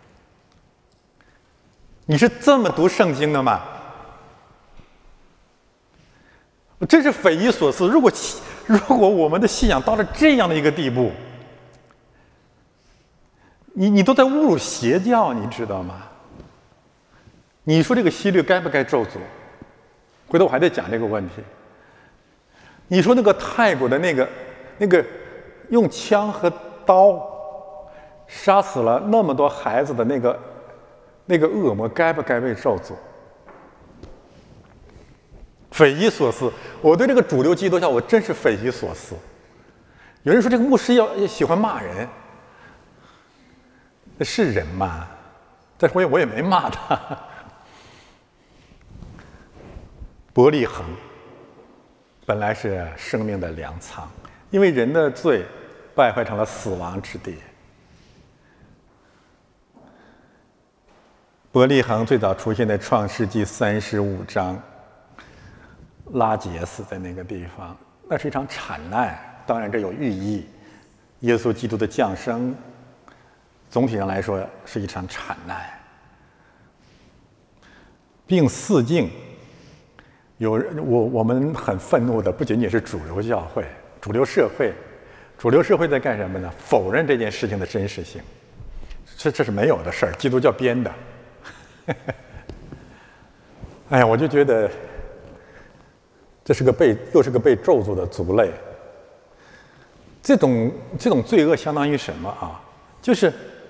你是这么读圣经的吗？真是匪夷所思。如果如果我们的信仰到了这样的一个地步，你你都在侮辱邪教，你知道吗？你说这个希律该不该咒诅？回头我还得讲这个问题。你说那个泰国的那个那个用枪和刀杀死了那么多孩子的那个那个恶魔，该不该被咒诅？匪夷所思。我对这个主流基督教，我真是匪夷所思。有人说这个牧师要喜欢骂人，那是人吗？但是我也我也没骂他。伯利恒本来是生命的粮仓，因为人的罪败坏成了死亡之地。伯利恒最早出现在创世纪三十五章，拉结斯在那个地方， 那是一场惨难，当然这有寓意。耶稣基督的降生，总体上来说是一场惨难。并四境，有我我们很愤怒的不仅仅是主流教会、主流社会，主流社会在干什么呢？否认这件事情的真实性，这这是没有的事儿，基督教编的。哎呀，我就觉得这是个被又是个被咒诅的族类。这种这种罪恶相当于什么啊？就是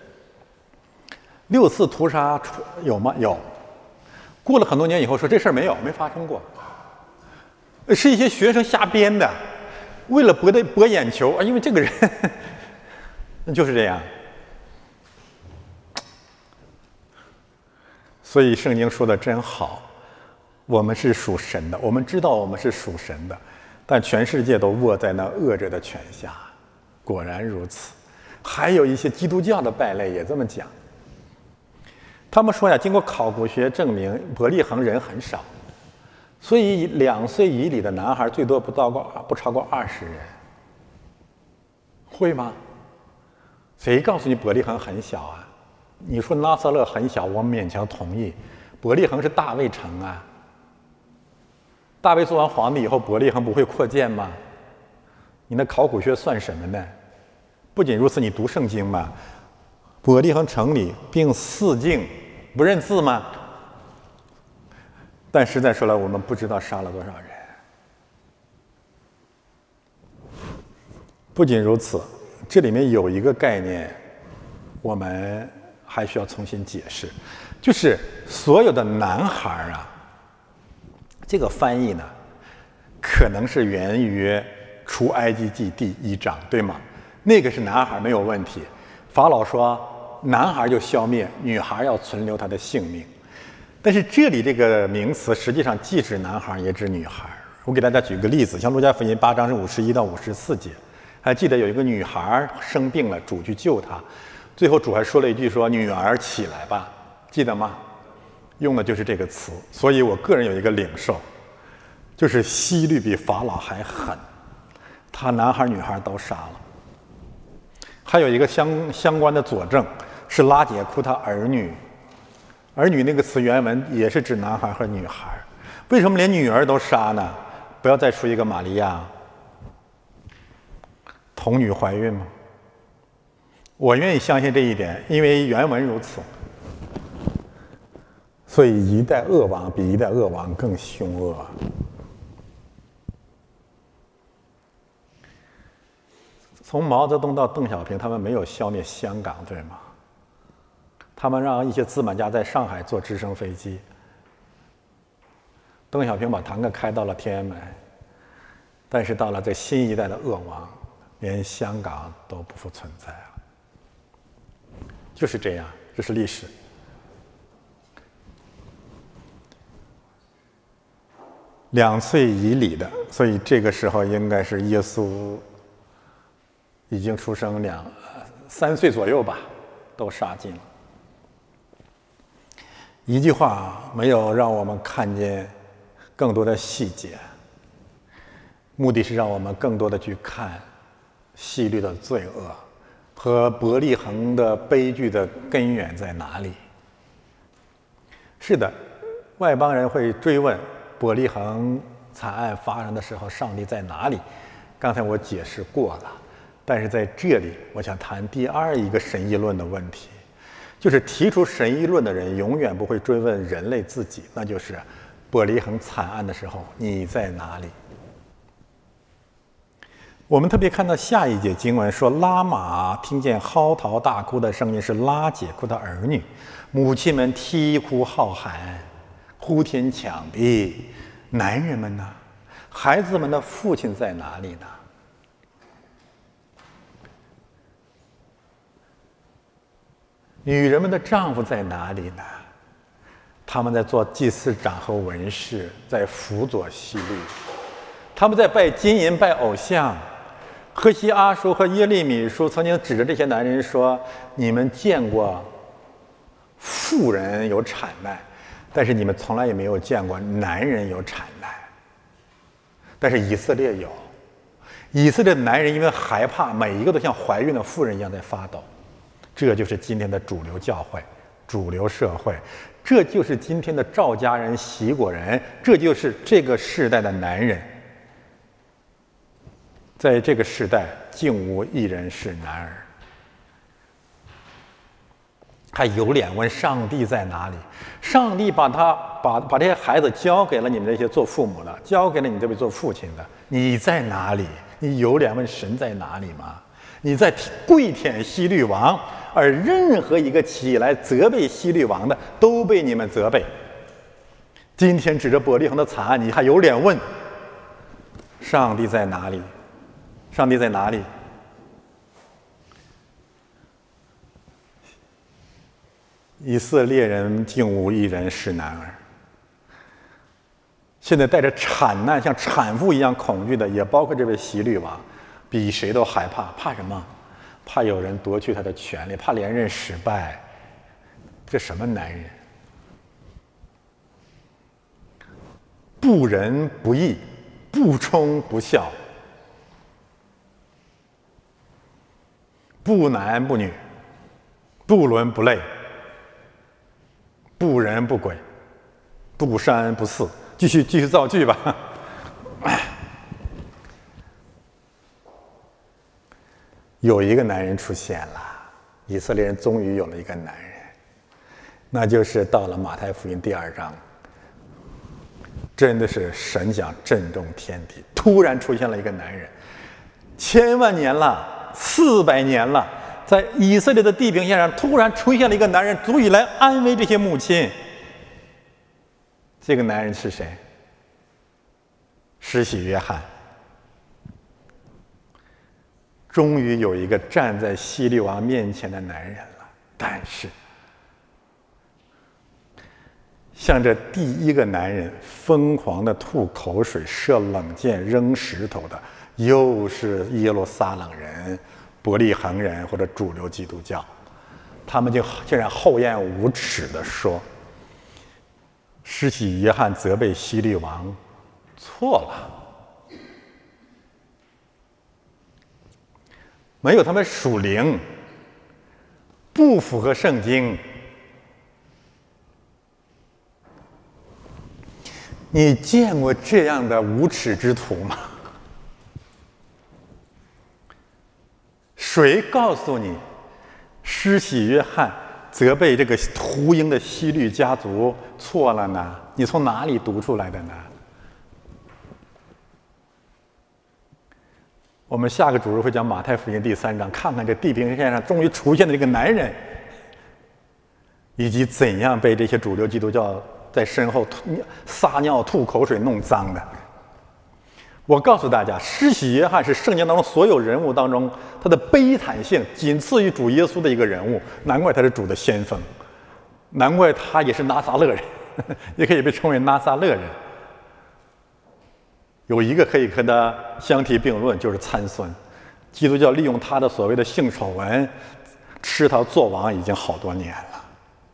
六四屠杀有吗？有。过了很多年以后说这事儿没有，没发生过，是一些学生瞎编的，为了博的博眼球啊，因为这个人那就是这样。所以圣经说的真好，我们是属神的，我们知道我们是属神的，但全世界都握在那恶者的权下。果然如此，还有一些基督教的败类也这么讲。他们说呀，经过考古学证明，伯利恒人很少，所以两岁以里的男孩最多不到过不超过二十人，会吗？谁告诉你伯利恒很小啊？你说拿撒勒很小，我勉强同意。伯利恒是大卫城啊，大卫做完皇帝以后，伯利恒不会扩建吗？你那考古学算什么呢？不仅如此，你读圣经嘛，伯利恒城里并四境。不认字吗？但实在说来，我们不知道杀了多少人。不仅如此，这里面有一个概念，我们还需要重新解释，就是所有的男孩啊，这个翻译呢，可能是源于出埃及记第一章，对吗？那个是男孩没有问题。法老说。男孩就消灭，女孩要存留她的性命。但是这里这个名词实际上既指男孩也指女孩。我给大家举个例子，像路加福音八章是五十一到五十四节，还记得有一个女孩生病了，主去救她，最后主还说了一句说：“女儿起来吧。”记得吗？用的就是这个词。所以我个人有一个领受，就是希律比法老还狠，他男孩女孩都杀了。还有一个相相关的佐证。是拉结库他儿女，儿女那个词原文也是指男孩和女孩，为什么连女儿都杀呢？不要再出一个玛利亚童女怀孕吗？我愿意相信这一点，因为原文如此。所以一代恶王比一代恶王更凶恶。从毛泽东到邓小平，他们没有消灭香港，对吗？他们让一些资本家在上海坐直升飞机，邓小平把坦克开到了天安门，但是到了这新一代的恶王，连香港都不复存在了。就是这样，这是历史。两岁以里的，所以这个时候应该是耶稣已经出生两三岁左右吧，都杀尽了。一句话没有让我们看见更多的细节，目的是让我们更多的去看希律的罪恶和伯利恒的悲剧的根源在哪里。是的，外邦人会追问伯利恒惨案发生的时候上帝在哪里，刚才我解释过了。但是在这里我想谈第二一个神议论的问题，就是提出神议论的人永远不会追问人类自己，那就是伯利恒惨案的时候你在哪里。我们特别看到下一节经文说，拉玛听见嚎啕大哭的声音，是拉结哭的儿女，母亲们啼哭号喊，呼天抢地。男人们呢？孩子们的父亲在哪里呢？女人们的丈夫在哪里呢？他们在做祭司长和文士，在辅佐希律，他们在拜金银拜偶像。何西阿书和耶利米书曾经指着这些男人说，你们见过妇人有产难，但是你们从来也没有见过男人有产难。但是以色列有， 以色列的男人因为害怕，每一个都像怀孕的妇人一样在发抖。这就是今天的主流教会、主流社会，这就是今天的赵家人、齐国人，这就是这个世代的男人。在这个时代，竟无一人是男儿。他有脸问上帝在哪里？上帝把他把把这些孩子交给了你们这些做父母的，交给了你这位做父亲的。你在哪里？你有脸问神在哪里吗？你在跪舔希律王，而任何一个起来责备希律王的，都被你们责备。今天指着伯利恒的惨案，你还有脸问上帝在哪里？上帝在哪里？以色列人竟无一人是男儿。现在带着产难像产妇一样恐惧的，也包括这位希律王，比谁都害怕。怕什么？怕有人夺去他的权利，怕连任失败。这什么男人？不仁不义，不忠不孝，不男不女，不伦不类，不人不鬼，不三不四。继续继续造句吧。有一个男人出现了，以色列人终于有了一个男人，那就是到了马太福音第二章，真的是神想震动天地，突然出现了一个男人，千万年了，四百年了，在以色列的地平线上突然出现了一个男人，足以来安慰这些母亲。这个男人是谁？施洗约翰。终于有一个站在希律王面前的男人了，但是像这第一个男人疯狂的吐口水、射冷箭、扔石头的，又是耶路撒冷人、伯利恒人或者主流基督教，他们就竟然厚颜无耻地说，施洗约翰责备希律王错了。没有他们属灵，不符合圣经。你见过这样的无耻之徒吗？谁告诉你，施洗约翰责备这个屠鹰的希律家族错了呢？你从哪里读出来的呢？我们下个主日会讲马太福音第三章，看看这地平线上终于出现的这个男人，以及怎样被这些主流基督教在身后撒尿、吐口水弄脏的。我告诉大家，施洗约翰是圣经当中所有人物当中他的悲惨性仅次于主耶稣的一个人物，难怪他是主的先锋，难怪他也是拿撒勒人，也可以被称为拿撒勒人。有一个可以和他相提并论，就是参孙。基督教利用他的所谓的性丑闻吃他做王已经好多年了。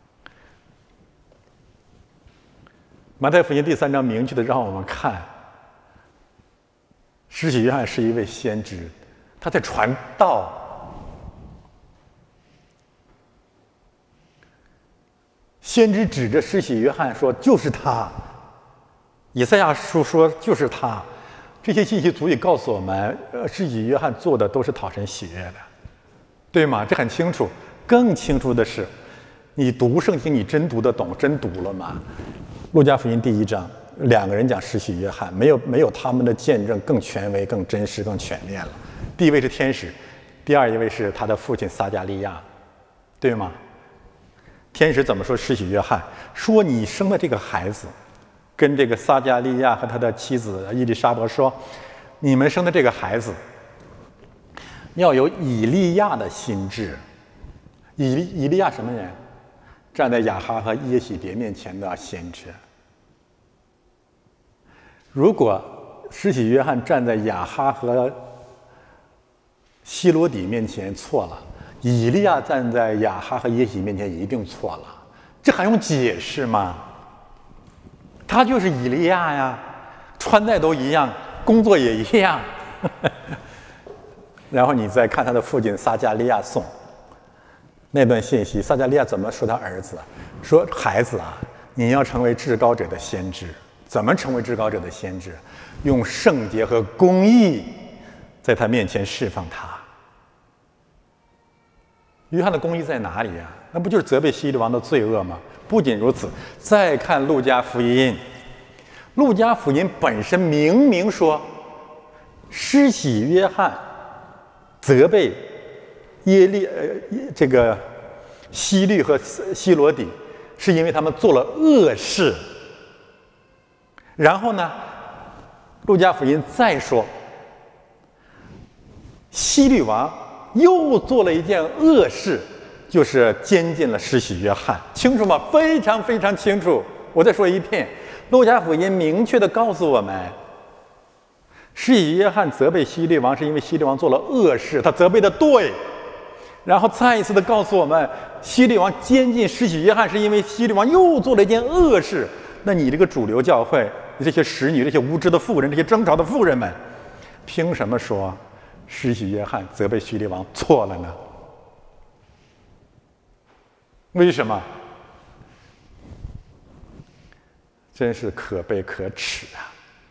马太福音第三章明确的让我们看，施洗约翰是一位先知，他在传道。先知指着施洗约翰说：“就是他。”以赛亚书说就是他。这些信息足以告诉我们，呃，施洗约翰做的都是讨神喜悦的，对吗？这很清楚。更清楚的是，你读圣经，你真读得懂，真读了吗？路加福音第一章，两个人讲施洗约翰，没有没有他们的见证更权威、更真实、更全面了。第一位是天使，第二一位是他的父亲撒迦利亚，对吗？天使怎么说施洗约翰？说你生的这个孩子，跟这个撒迦利亚和他的妻子伊丽莎白说，你们生的这个孩子要有以利亚的心智。以利以利亚什么人？站在亚哈和耶洗别面前的先知。如果施洗约翰站在亚哈和希罗底面前错了，以利亚站在亚哈和耶洗面前一定错了，这还用解释吗？他就是以利亚呀，穿戴都一样，工作也一样。 然后你再看他的父亲撒迦利亚送那段信息，撒迦利亚怎么说他儿子？说孩子啊，你要成为至高者的先知。怎么成为至高者的先知？用圣洁和公义在他面前释放他。约翰的公义在哪里呀、啊？那不就是责备希律王的罪恶吗？不仅如此，再看路加福音，路加福音本身明明说，施洗约翰责备耶利呃这个希律和希罗底，是因为他们做了恶事。然后呢，路加福音再说，希律王又做了一件恶事，就是监禁了施洗约翰，清楚吗？非常非常清楚。我再说一遍，路加福音明确地告诉我们，施洗约翰责备希律王是因为希律王做了恶事，他责备的对。然后再一次的告诉我们，希律王监禁施洗约翰是因为希律王又做了一件恶事。那你这个主流教会，你这些使女、这些无知的妇人、这些争吵的妇人们，凭什么说施洗约翰责备希律王错了呢？为什么？真是可悲可耻啊！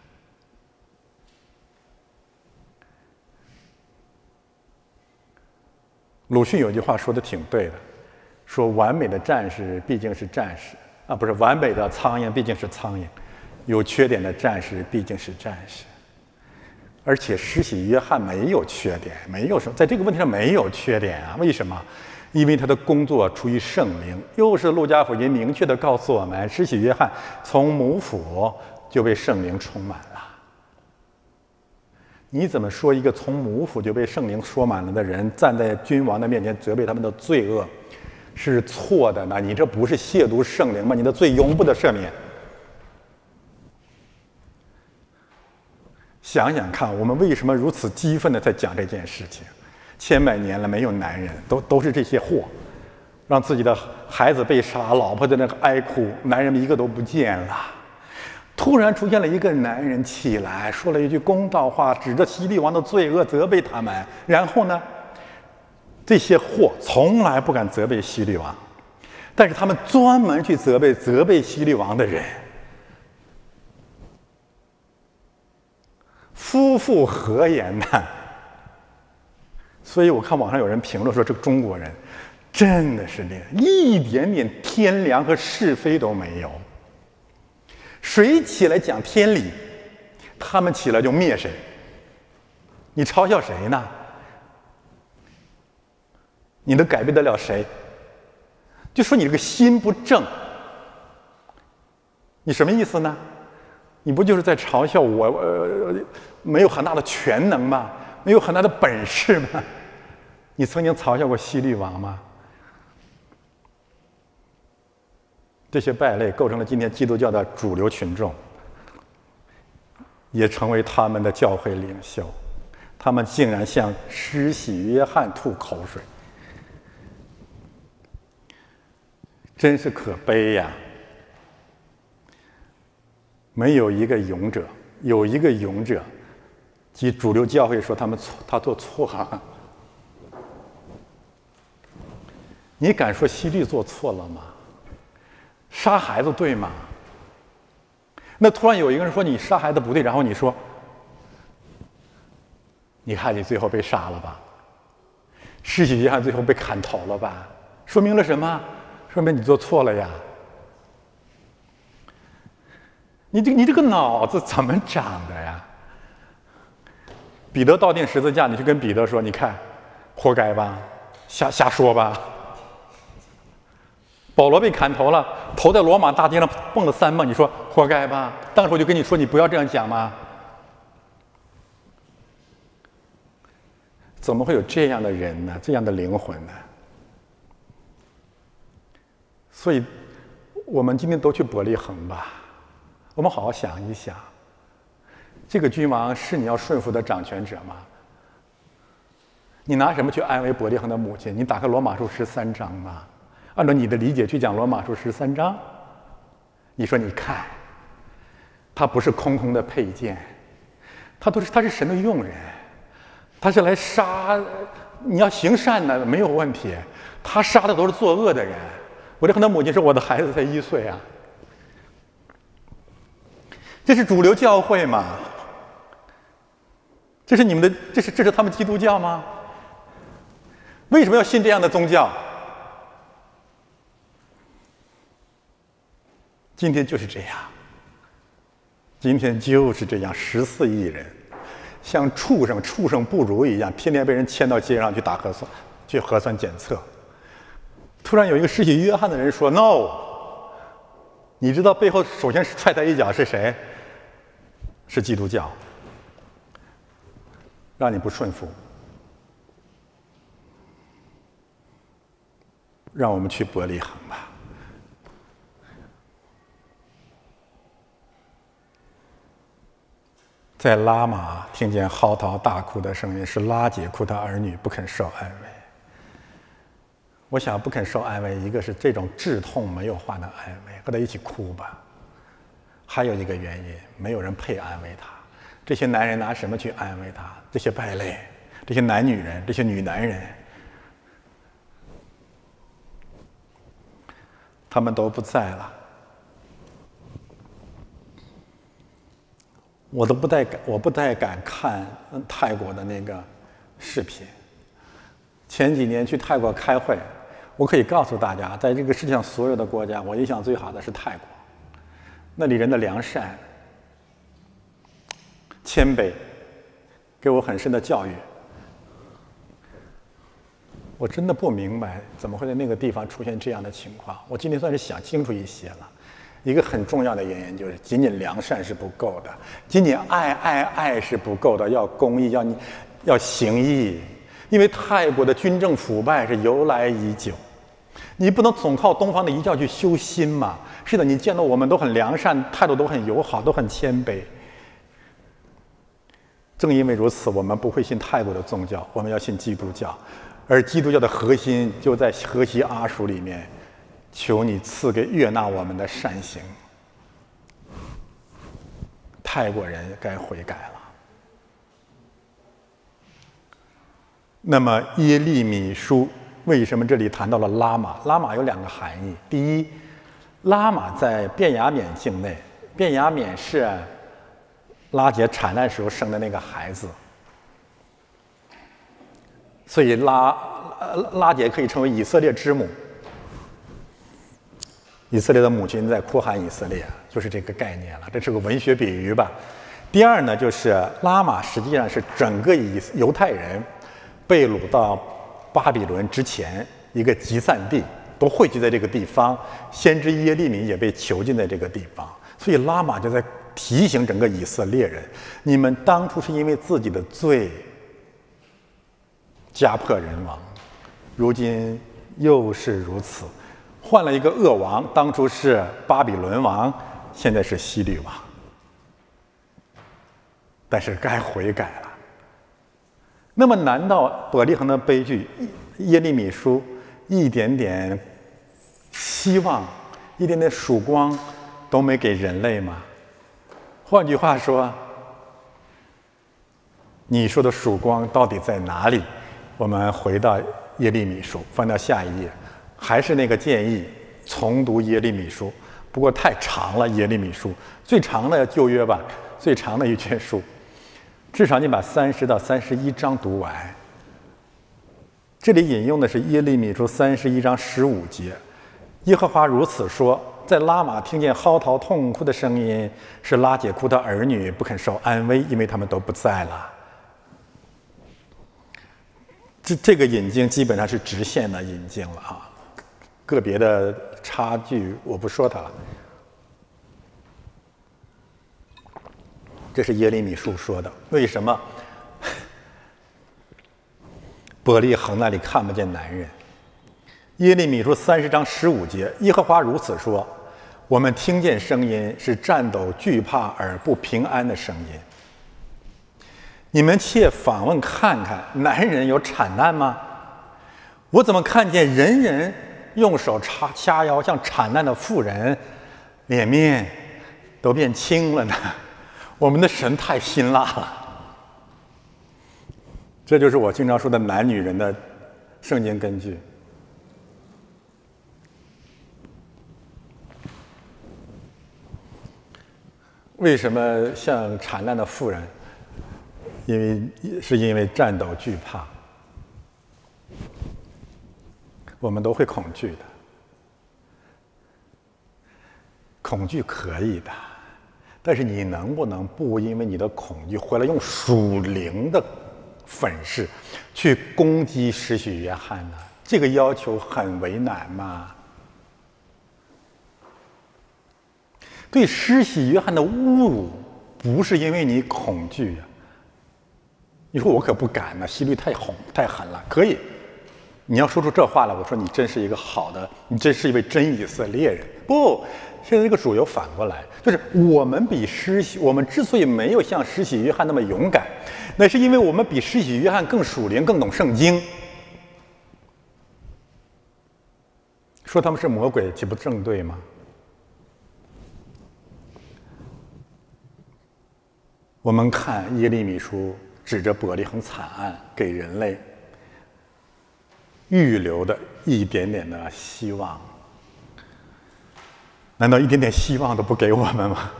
鲁迅有句话说的挺对的，说完美的战士毕竟是战士啊，不是完美的苍蝇毕竟是苍蝇，有缺点的战士毕竟是战士。而且施洗约翰没有缺点，没有什么，在这个问题上没有缺点啊？为什么？因为他的工作出于圣灵。又是路加福音明确地告诉我们，施洗约翰从母腹就被圣灵充满了。你怎么说一个从母腹就被圣灵说满了的人，站在君王的面前责备他们的罪恶是错的呢？你这不是亵渎圣灵吗？你的罪永不得赦免。想想看，我们为什么如此激愤地在讲这件事情？千百年了，没有男人，都都是这些货，让自己的孩子被杀，老婆在那个哀哭，男人们一个都不见了。突然出现了一个男人起来，说了一句公道话，指着希律王的罪恶责备他们。然后呢，这些货从来不敢责备希律王，但是他们专门去责备责备希律王的人。夫复何言呢？所以我看网上有人评论说，这个中国人真的是连一点点天良和是非都没有。谁起来讲天理，他们起来就灭谁。你嘲笑谁呢？你能改变得了谁？就说你这个心不正，你什么意思呢？你不就是在嘲笑我？呃，没有很大的全能吗？没有很大的本事吗？你曾经嘲笑过希律王吗？这些败类构成了今天基督教的主流群众，也成为他们的教会领袖。他们竟然向施洗约翰吐口水，真是可悲呀！没有一个勇者，有一个勇者，即主流教会说他们错，他做错了。你敢说希律做错了吗？杀孩子对吗？那突然有一个人说你杀孩子不对，然后你说，你看你最后被杀了吧，施洗约翰最后被砍头了吧，说明了什么？说明你做错了呀。你这你这个脑子怎么长的呀？彼得倒钉十字架，你去跟彼得说，你看，活该吧，瞎瞎说吧。保罗被砍头了，头在罗马大街上蹦了三蹦，你说活该吧？当时我就跟你说，你不要这样讲吗？怎么会有这样的人呢？这样的灵魂呢？所以，我们今天都去伯利恒吧，我们好好想一想，这个君王是你要顺服的掌权者吗？你拿什么去安慰伯利恒的母亲？你打开罗马书十三章吗？按照你的理解去讲罗马书十三章，你说你看，他不是空空的配件，他都是他是神的用人， 他是来杀，你要行善的没有问题，他杀的都是作恶的人。我这和他母亲说，我的孩子才一岁啊。这是主流教会吗？这是你们的，这是这是他们基督教吗？为什么要信这样的宗教？今天就是这样，今天就是这样，十四亿人像畜生、畜生不如一样，天天被人牵到街上去打核酸、去核酸检测。突然有一个施洗约翰的人说 ：“No， 你知道背后首先踹他一脚是谁？是基督教，让你不顺服。让我们去伯利恒吧。”在拉玛听见嚎啕大哭的声音，是拉结哭他儿女不肯受安慰。我想不肯受安慰，一个是这种致痛没有话能安慰，和他一起哭吧。还有一个原因，没有人配安慰他。这些男人拿什么去安慰他？这些败类，这些男女人，这些女男人，他们都不在了。我都不太敢，我不太敢看泰国的那个视频。前几年去泰国开会，我可以告诉大家，在这个世界上所有的国家，我印象最好的是泰国。那里人的良善、谦卑，给我很深的教育。我真的不明白，怎么会在那个地方出现这样的情况。我今天算是想清楚一些了。一个很重要的原因就是，仅仅良善是不够的，仅仅爱爱爱是不够的，要公义，要你要行义。因为泰国的军政腐败是由来已久，你不能总靠东方的一教去修心嘛。是的，你见到我们都很良善，态度都很友好，都很谦卑。正因为如此，我们不会信泰国的宗教，我们要信基督教。而基督教的核心就在何西阿书里面，求你赐给悦纳我们的善行。泰国人该悔改了。那么耶利米书为什么这里谈到了拉玛？拉玛有两个含义。第一，拉玛在便雅悯境内，便雅悯是拉结产难时候生的那个孩子，所以拉拉结可以称为以色列之母。以色列的母亲在哭喊以色列，就是这个概念了。这是个文学比喻吧。第二呢，就是拉玛实际上是整个以犹太人被掳到巴比伦之前一个集散地，都汇集在这个地方。先知耶利米也被囚禁在这个地方，所以拉玛就在提醒整个以色列人：你们当初是因为自己的罪家破人亡，如今又是如此。换了一个恶王，当初是巴比伦王，现在是希律王。但是该悔改了。那么，难道伯利恒的悲剧、耶利米书一点点希望、一点点曙光都没给人类吗？换句话说，你说的曙光到底在哪里？我们回到耶利米书，翻到下一页。还是那个建议，重读耶利米书，不过太长了。耶利米书最长的旧约吧，最长的一卷书，至少你把三十到三十一章读完。这里引用的是耶利米书三十一章十五节，耶和华如此说：在拉玛听见嚎啕痛哭的声音，是拉结哭的儿女不肯受安慰，因为他们都不在了。这这个引经基本上是直线的引经了啊。个别的差距我不说它了。这是耶利米书说的。为什么伯利恒那里看不见男人？耶利米书三十章十五节，耶和华如此说：我们听见声音，是战斗惧怕而不平安的声音。你们且访问看看，男人有产难吗？我怎么看见人人用手插掐腰，像产难的妇人，脸面都变青了呢？我们的神太辛辣了。 这就是我经常说的男女人的圣经根据。为什么像产难的妇人？因为是因为战斗惧怕，我们都会恐惧的。恐惧可以的，但是你能不能不因为你的恐惧回来用属灵的粉饰去攻击施洗约翰呢？这个要求很为难吗？对施洗约翰的侮辱，不是因为你恐惧呀、啊。你说我可不敢呢，希律太狠太狠了。可以，你要说出这话来，我说你真是一个好的，你真是一位真以色列人。不，现在这个主又反过来，就是我们比施洗，我们之所以没有像施洗约翰那么勇敢，那是因为我们比施洗约翰更属灵，更懂圣经。说他们是魔鬼，岂不正对吗？我们看耶利米书指着伯利恒惨案给人类预留的一点点的希望，难道一点点希望都不给我们吗？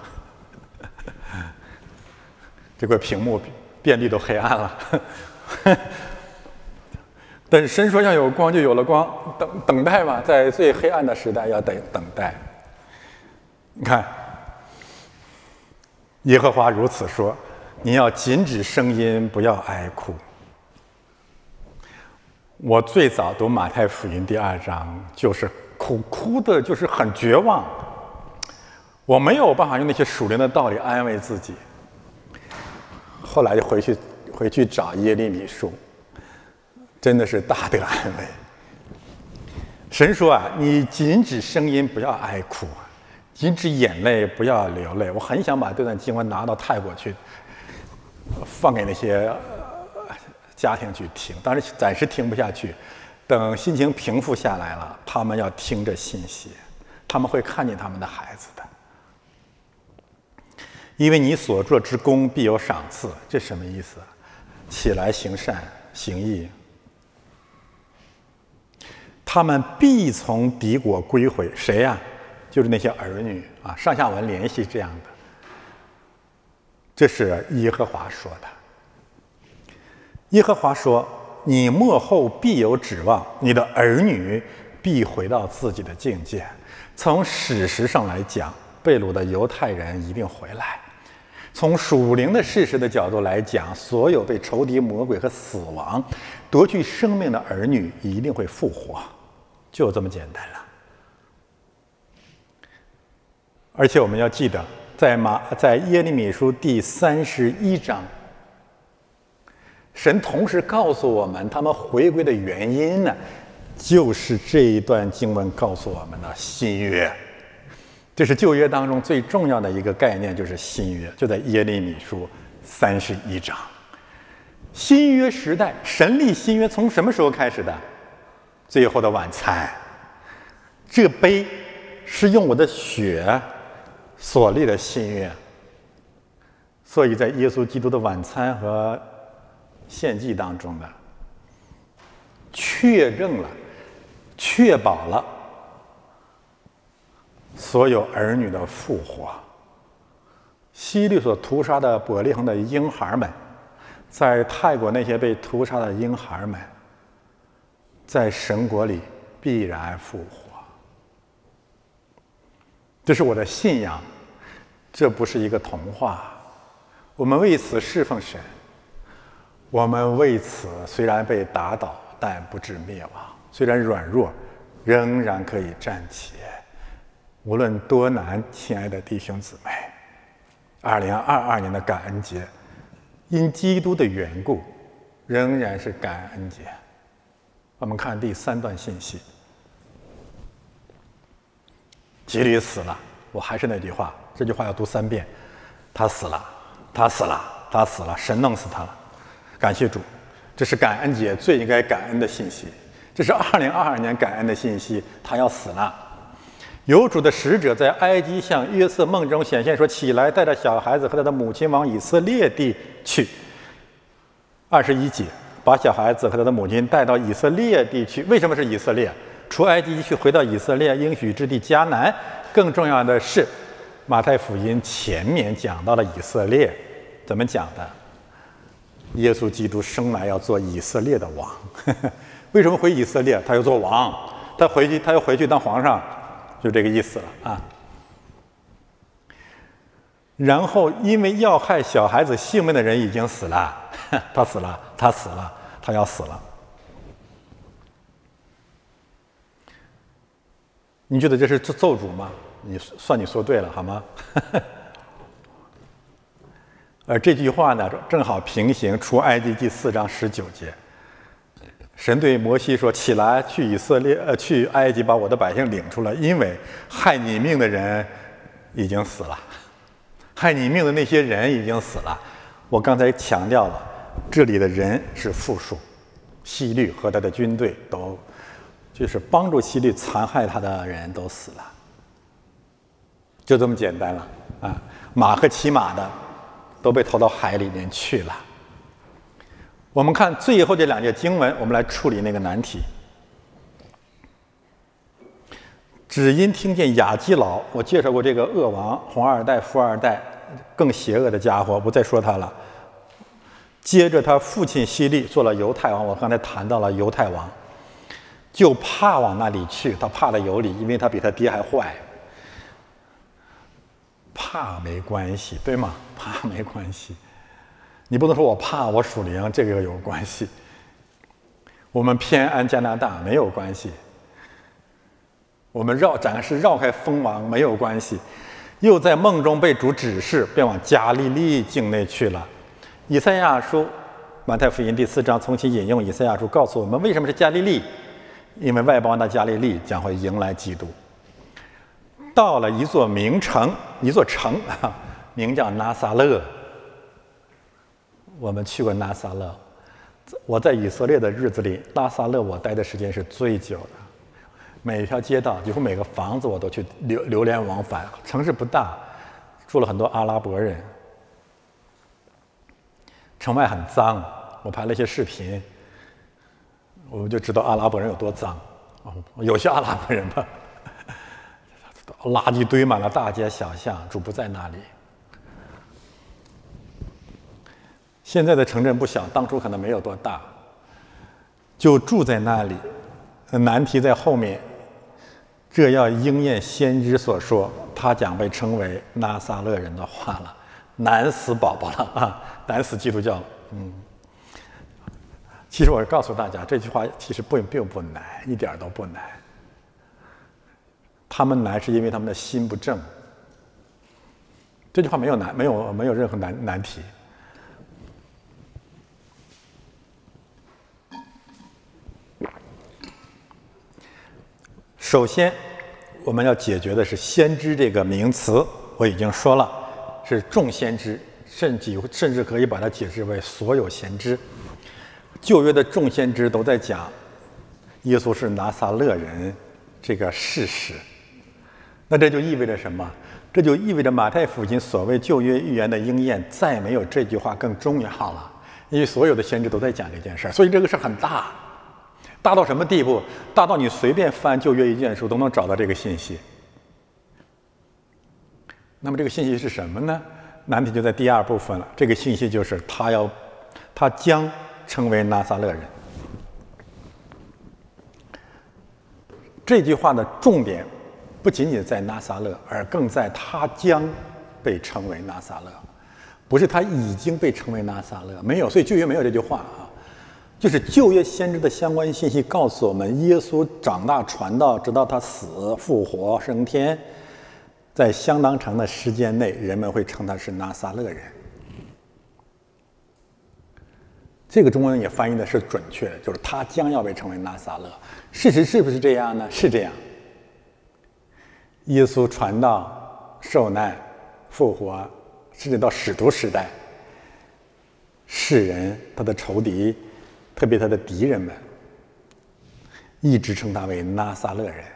这块屏幕遍地都黑暗了，但是神说要有光就有了光，等等待嘛，在最黑暗的时代要等等待。你看。耶和华如此说：“你要禁止声音，不要哀哭。”我最早读马太福音第二章，就是哭哭的，就是很绝望。我没有办法用那些属灵的道理安慰自己。后来就回去回去找耶利米书，真的是大得安慰。神说啊，你禁止声音，不要哀哭。禁止眼泪，不要流泪。我很想把这段经文拿到泰国去，放给那些家庭去听，但是暂时听不下去。等心情平复下来了，他们要听这信息，他们会看见他们的孩子的。因为你所做之功必有赏赐，这什么意思？起来行善，行义，他们必从敌国归回。谁呀、啊？就是那些儿女啊，上下文联系这样的。这是耶和华说的。耶和华说：“你末后必有指望，你的儿女必回到自己的境界。”从史实上来讲，被掳的犹太人一定回来；从属灵的事实的角度来讲，所有被仇敌、魔鬼和死亡夺去生命的儿女一定会复活，就这么简单了。而且我们要记得，在马在耶利米书第三十一章，神同时告诉我们他们回归的原因呢，就是这一段经文告诉我们的新约。这是旧约当中最重要的一个概念，就是新约，就在耶利米书三十一章。新约时代，神立新约从什么时候开始的？最后的晚餐，这杯是用我的血所立的新约，所以在耶稣基督的晚餐和献祭当中呢，确认了、确保了所有儿女的复活。希律所屠杀的伯利恒的婴孩们，在泰国那些被屠杀的婴孩们，在神国里必然复活。这是我的信仰，这不是一个童话。我们为此侍奉神，我们为此虽然被打倒，但不致灭亡；虽然软弱，仍然可以站起。无论多难，亲爱的弟兄姊妹，二零二二年的感恩节，因基督的缘故，仍然是感恩节。我们看第三段信息。基律死了，我还是那句话，这句话要读三遍。他死了，他死了，他死了，神弄死他了。感谢主，这是感恩节最应该感恩的信息。这是二零二二年感恩的信息，他要死了。有主的使者在埃及向约瑟梦中显现说：“起来，带着小孩子和他的母亲往以色列地去。”二十一节， 把小孩子和他的母亲带到以色列地区。为什么是以色列？出埃及地区回到以色列应许之地迦南。更重要的是，马太福音前面讲到了以色列，怎么讲的？耶稣基督生来要做以色列的王。为什么回以色列？他要做王，他回去，他要回去当皇上，就这个意思了啊。然后，因为要害小孩子性命的人已经死了，他死了，他死了，他要死了。你觉得这是咒诅吗？你算你说对了，好吗？而这句话呢，正好平行出埃及记四章十九节。神对摩西说：“起来，去以色列，呃，去埃及，把我的百姓领出来，因为害你命的人已经死了。”害你命的那些人已经死了。我刚才强调了，这里的人是复数，希律和他的军队都，就是帮助希律残害他的人都死了，就这么简单了啊！马和骑马的都被投到海里面去了。我们看最后这两节经文，我们来处理那个难题。只因听见亚基老，我介绍过这个恶王、红二代、富二代，更邪恶的家伙，不再说他了。接着他父亲希律做了犹太王，我刚才谈到了犹太王，就怕往那里去，他怕的有理，因为他比他爹还坏。怕没关系，对吗？怕没关系，你不能说我怕，我属灵，这个有关系。我们偏安加拿大没有关系。我们绕暂时绕开风王没有关系，又在梦中被主指示，便往加利利境内去了。以赛亚书，马太福音第四章重新引用以赛亚书，告诉我们为什么是加利利，因为外邦的加利利将会迎来基督。到了一座名城，一座城啊，名叫拿撒勒。我们去过拿撒勒，我在以色列的日子里，拿撒勒我待的时间是最久的。每一条街道，几乎每个房子我都去流流连往返。城市不大，住了很多阿拉伯人。城外很脏，我拍了一些视频，我们就知道阿拉伯人有多脏。哦，有些阿拉伯人吧，垃圾堆满了大街小巷，主不在那里。现在的城镇不小，当初可能没有多大，就住在那里。难题在后面，这要应验先知所说，他将被称为拿撒勒人的话了，难死宝宝了啊，难死基督教了。嗯，其实我告诉大家，这句话其实不并不难，一点都不难。他们难是因为他们的心不正。这句话没有难，没有没有任何难难题。首先，我们要解决的是先知这个名词，我已经说了，是众先知，甚至甚至可以把它解释为所有先知。旧约的众先知都在讲耶稣是拿撒勒人这个事实。那这就意味着什么？这就意味着马太福音所谓旧约预言的应验，再没有这句话更重要了，因为所有的先知都在讲这件事儿，所以这个事很大。大到什么地步？大到你随便翻旧约一卷书都能找到这个信息。那么这个信息是什么呢？难题就在第二部分了。这个信息就是他要，他将成为拿撒勒人。这句话的重点不仅仅在拿撒勒，而更在他将被称为拿撒勒，不是他已经被称为拿撒勒，没有。所以旧约没有这句话啊。就是旧约先知的相关信息告诉我们，耶稣长大传道，直到他死、复活、升天，在相当长的时间内，人们会称他是拿撒勒人。这个中文也翻译的是准确的，就是他将要被称为拿撒勒。事实是不是这样呢？是这样。耶稣传道、受难、复活，甚至到使徒时代，世人他的仇敌，特别他的敌人们，一直称他为拿撒勒人。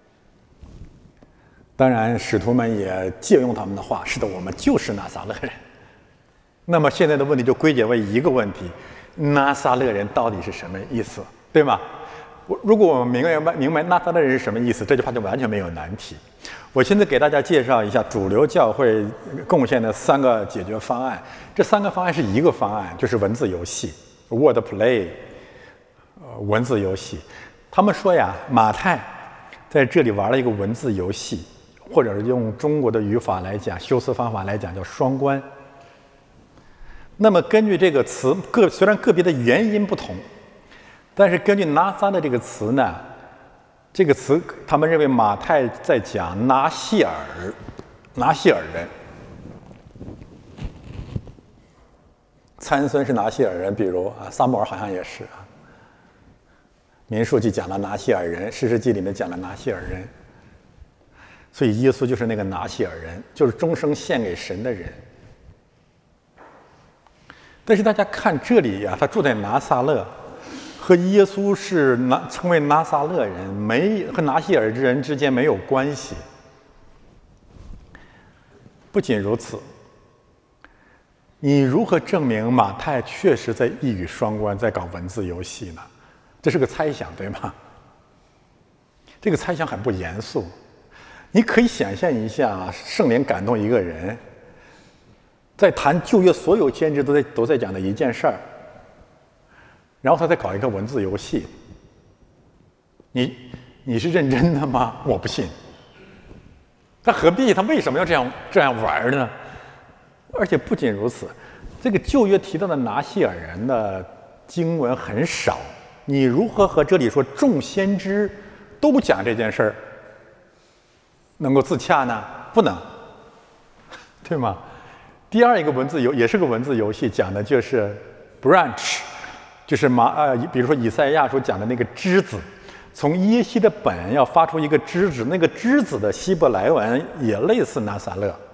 当然，使徒们也借用他们的话，是的，我们就是拿撒勒人。那么现在的问题就归结为一个问题： 拿撒勒人到底是什么意思，对吗？我如果我们明白明白拿撒勒人是什么意思，这句话就完全没有难题。我现在给大家介绍一下主流教会贡献的三个解决方案。这三个方案是一个方案，就是文字游戏 （word play）。呃，文字游戏，他们说呀，马太在这里玩了一个文字游戏，或者是用中国的语法来讲，修辞方法来讲叫双关。那么根据这个词，个虽然个别的原因不同，但是根据拿撒勒这个词呢，这个词他们认为马太在讲拿细尔，拿细尔人。参孙是拿细尔人，比如啊，撒母耳好像也是啊。民数记讲了拿细尔人，士师记里面讲了拿细尔人，所以耶稣就是那个拿细尔人，就是终生献给神的人。但是大家看这里呀、啊，他住在拿撒勒，和耶稣是拿成为拿撒勒人，没和拿细尔人之间没有关系。不仅如此，你如何证明马太确实在一语双关，在搞文字游戏呢？这是个猜想，对吗？这个猜想很不严肃。你可以想象一下，圣灵感动一个人，在谈旧约所有先知都在都在讲的一件事儿，然后他再搞一个文字游戏。你你是认真的吗？我不信。他何必？他为什么要这样这样玩呢？而且不仅如此，这个旧约提到的拿细尔人的经文很少。你如何和这里说众先知都不讲这件事儿能够自洽呢？不能，对吗？第二一个文字游也是个文字游戏，讲的就是 branch， 就是马呃，比如说以赛亚书讲的那个枝子，从耶西的本要发出一个枝子，那个枝子的希伯来文也类似拿撒勒。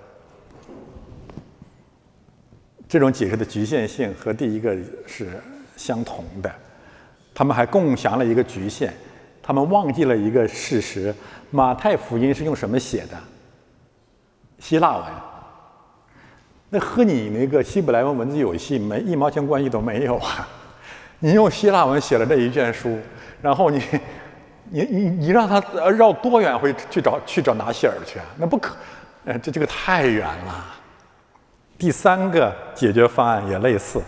这种解释的局限性和第一个是相同的。他们还共享了一个局限，他们忘记了一个事实：马太福音是用什么写的？希腊文。那和你那个希伯来文文字游戏没一毛钱关系都没有啊！你用希腊文写了这一卷书，然后你你你你让他绕多远会去找去找拿细尔去啊？那不可，呃，这这个太远了。第三个解决方案也类似。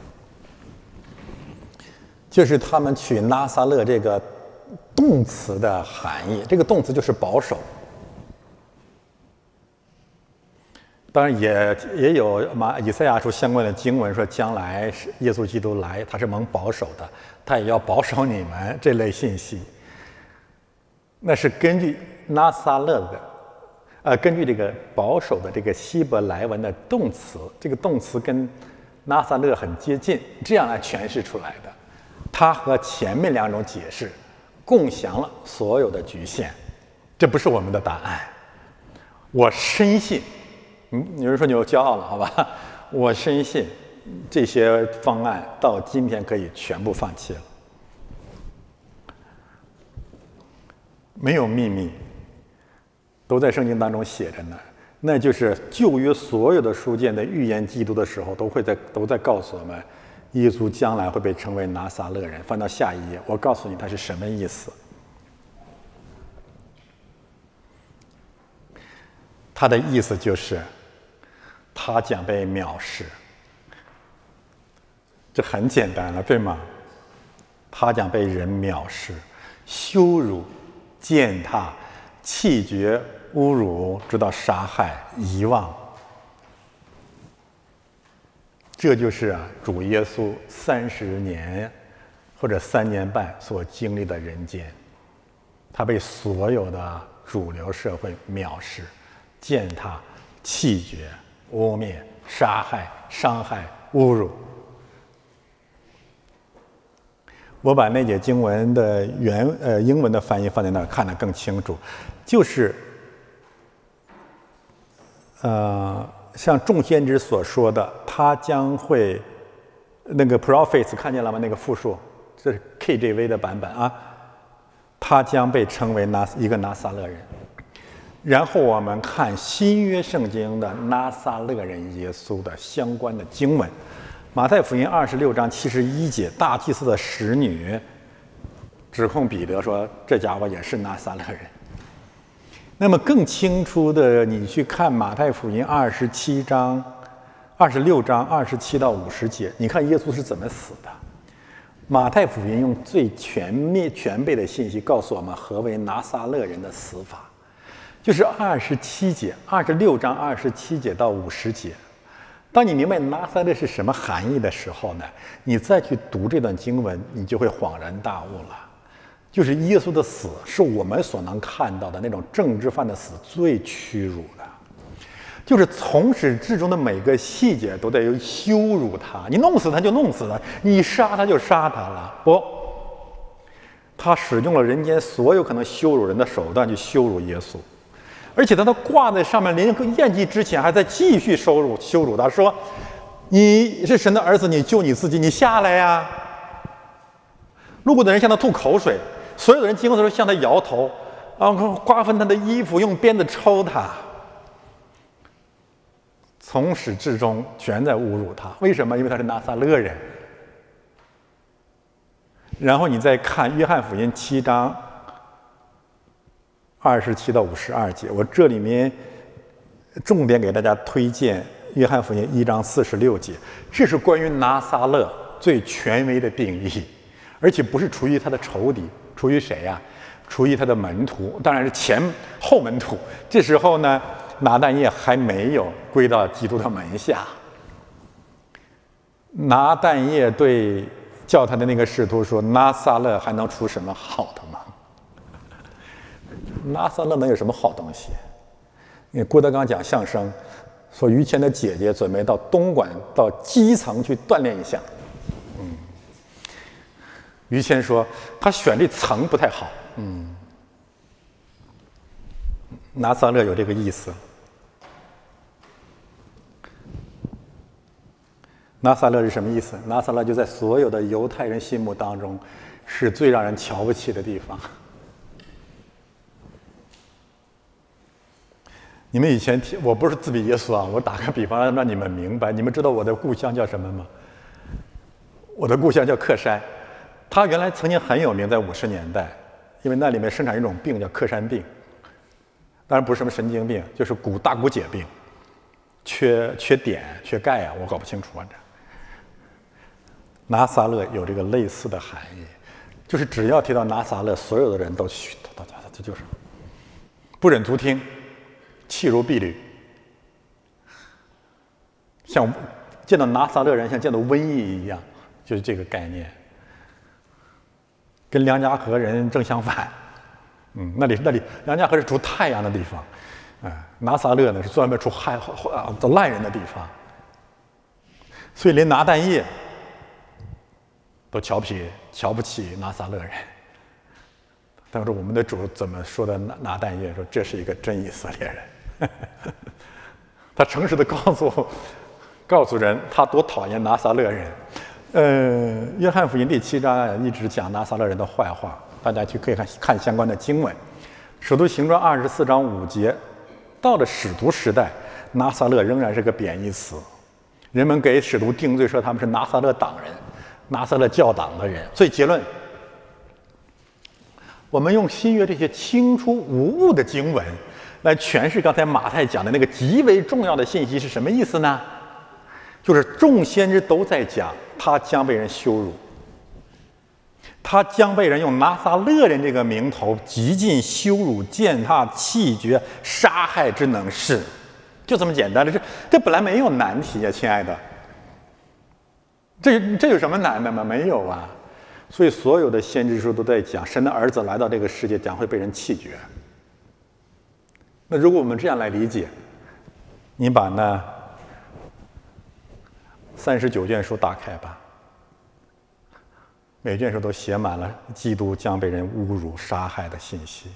就是他们取拿撒勒这个动词的含义，这个动词就是保守。当然也也有马以赛亚书相关的经文说，将来是耶稣基督来，他是蒙保守的，他也要保守你们这类信息。那是根据拿撒勒的，呃，根据这个保守的这个希伯来文的动词，这个动词跟拿撒勒很接近，这样来诠释出来的。它和前面两种解释共享了所有的局限，这不是我们的答案。我深信，嗯，有人说你又骄傲了，好吧？我深信这些方案到今天可以全部放弃了。没有秘密，都在圣经当中写着呢。那就是旧约所有的书卷在预言基督的时候，都会在都在告诉我们。耶稣将来会被称为拿撒勒人。翻到下一页，我告诉你他是什么意思。他的意思就是，他将被藐视。这很简单了，对吗？他将被人藐视、羞辱、践踏、弃绝、侮辱，直到杀害、遗忘。这就是啊，主耶稣三十年或者三年半所经历的人间，他被所有的主流社会藐视、践踏、弃绝、污蔑、杀害、伤害、侮辱。我把那节经文的原呃英文的翻译放在那儿，看得更清楚，就是呃。像众先知所说的，他将会那个 prophets 看见了吗？那个复数，这是 K J V 的版本啊。他将被称为拿一个拿撒勒人。然后我们看新约圣经的拿撒勒人耶稣的相关的经文， 马太福音二十六章七十一节，大祭司的使女指控彼得说：“这家伙也是拿撒勒人。”那么更清楚的，你去看马太福音二十七章、二十六章二十七到五十节，你看耶稣是怎么死的。马太福音用最全面、全备的信息告诉我们何为拿撒勒人的死法，就是二十七节、二十六章二十七节到五十节。当你明白拿撒勒是什么含义的时候呢，你再去读这段经文，你就会恍然大悟了。就是耶稣的死是我们所能看到的那种政治犯的死最屈辱的，就是从始至终的每个细节都在羞辱他，你弄死他就弄死他，你杀他就杀他了。不，他使用了人间所有可能羞辱人的手段去羞辱耶稣，而且他都挂在上面，临献祭之前还在继续羞辱羞辱他，说：“你是神的儿子，你救你自己，你下来呀！”路过的人向他吐口水，所有的人经过的时候向他摇头，然后瓜分他的衣服，用鞭子抽他，从始至终全在侮辱他。为什么？因为他是拿撒勒人。然后你再看约翰福音七章二十七到五十二节，我这里面重点给大家推荐约翰福音一章四十六节，这是关于拿撒勒最权威的定义，而且不是出于他的仇敌，出于谁呀、啊？出于他的门徒，当然是前后门徒。这时候呢，拿但业还没有归到基督的门下。拿但业对叫他的那个使徒说：“拿撒勒还能出什么好的吗？拿撒勒能有什么好东西？”因为郭德纲讲相声说，于谦的姐姐准备到东莞到基层去锻炼一下。嗯，于谦说他选这层不太好。嗯，拿撒勒有这个意思。拿撒勒是什么意思？拿撒勒就在所有的犹太人心目当中是最让人瞧不起的地方。你们以前听，我不是自比耶稣啊，我打个比方让你们明白。你们知道我的故乡叫什么吗？我的故乡叫克山，它原来曾经很有名，在五十年代，因为那里面生产一种病叫克山病，当然不是什么神经病，就是骨大骨解病，缺缺碘、缺钙啊，我搞不清楚啊。这拿撒勒有这个类似的含义，就是只要提到拿撒勒，所有的人都嘘，大家这就是不忍足听，弃如敝履，像见到拿撒勒人像见到瘟疫一样，就是这个概念，跟梁家河人正相反。嗯，那里那里梁家河是出太阳的地方，哎、呃，拿撒勒呢是专门出害啊烂人的地方，所以连拿但业都瞧不起瞧不起拿撒勒人。但是我们的主怎么说的？拿拿但业说这是一个真以色列人，他诚实的告诉告诉人他多讨厌拿撒勒人。呃，约翰福音第七章啊，一直讲拿撒勒人的坏话，大家去可以看看相关的经文。使徒行传二十四章五节，到了使徒时代，拿撒勒仍然是个贬义词，人们给使徒定罪说他们是拿撒勒党人、拿撒勒教党的人。所以结论，我们用新约这些清楚无误的经文来诠释刚才马太讲的那个极为重要的信息是什么意思呢？就是众先知都在讲他将被人羞辱，他将被人用拿撒勒人这个名头极尽羞辱、践踏、弃绝、杀害之能事，就这么简单的。这这本来没有难题呀、啊，亲爱的，这这有什么难的吗？没有啊。所以所有的先知书都在讲神的儿子来到这个世界将会被人弃绝。那如果我们这样来理解，你把那三十九卷书打开吧，每卷书都写满了基督将被人侮辱、杀害的信息。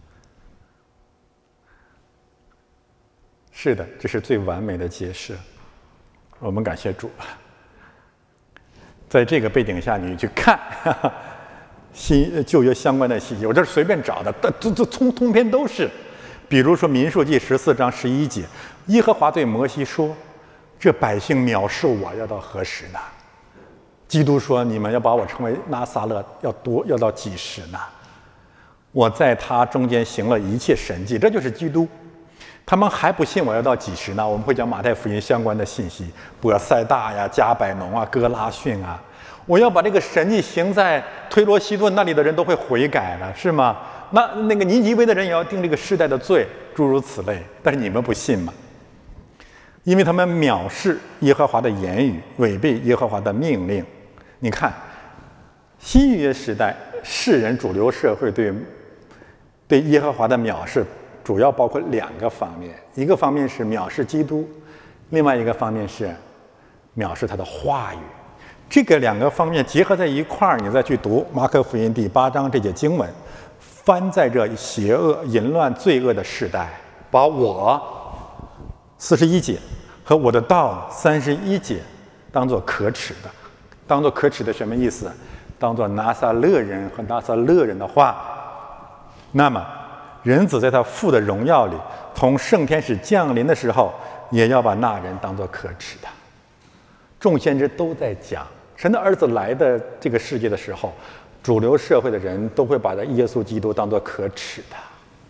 是的，这是最完美的解释。我们感谢主吧。在这个背景下，你去看哈哈新旧约相关的细节，我这是随便找的，这这通通篇都是。比如说民数记十四章十一节，耶和华对摩西说：“ 这百姓藐视我要到何时呢？基督说：“你们要把我称为拿撒勒，要多要到几时呢？我在他中间行了一切神迹，这就是基督。他们还不信我要到几时呢？”我们会讲马太福音相关的信息，伯赛大呀、加百农啊、哥拉汛啊。我要把这个神迹行在推罗西顿，那里的人都会悔改了，是吗？那那个尼尼微的人也要定这个世代的罪，诸如此类。但是你们不信嘛？因为他们藐视耶和华的言语，违背耶和华的命令。你看，新约时代世人主流社会对对耶和华的藐视，主要包括两个方面：一个方面是藐视基督，另外一个方面是藐视他的话语。这个两个方面结合在一块儿，你再去读马可福音第八章这节经文，翻在这邪恶、淫乱、罪恶的时代，把我四十一节和我的道三十一节当作可耻的。当作可耻的什么意思？当作拿撒勒人和拿撒勒人的话。那么人子在他父的荣耀里同圣天使降临的时候，也要把那人当作可耻的。众先知都在讲神的儿子来的这个世界的时候，主流社会的人都会把这耶稣基督当作可耻的。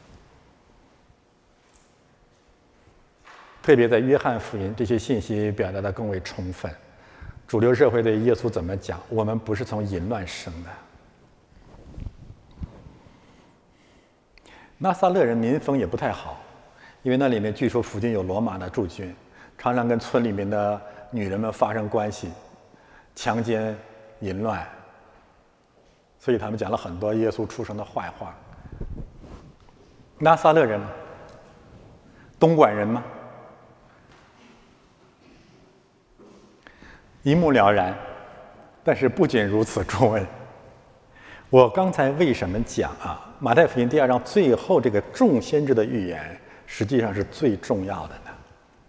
特别在约翰福音，这些信息表达得更为充分。主流社会对耶稣怎么讲？我们不是从淫乱生的。拿撒勒人民风也不太好，因为那里面据说附近有罗马的驻军，常常跟村里面的女人们发生关系，强奸、淫乱，所以他们讲了很多耶稣出生的坏话。拿撒勒人吗？东莞人吗？一目了然。但是不仅如此，诸位，我刚才为什么讲啊？马太福音第二章最后这个众先知的预言，实际上是最重要的呢。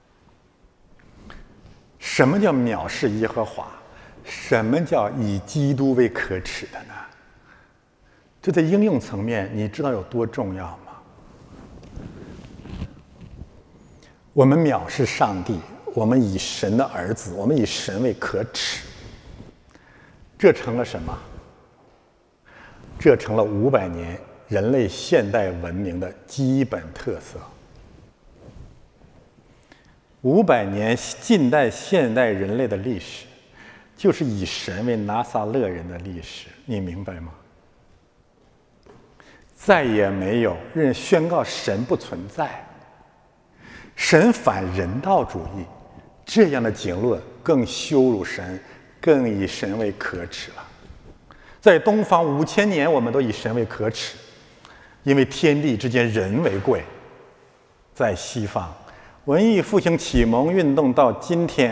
什么叫藐视耶和华？什么叫以基督为可耻的呢？这在应用层面，你知道有多重要吗？我们藐视上帝，我们以神的儿子，我们以神为可耻，这成了什么？这成了五百年人类现代文明的基本特色。五百年近代现代人类的历史，就是以神为拿撒勒人的历史，你明白吗？再也没有人宣告神不存在，神反人道主义这样的警论，更羞辱神，更以神为可耻了。在东方五千年，我们都以神为可耻，因为天地之间人为贵。在西方，文艺复兴启蒙运动到今天，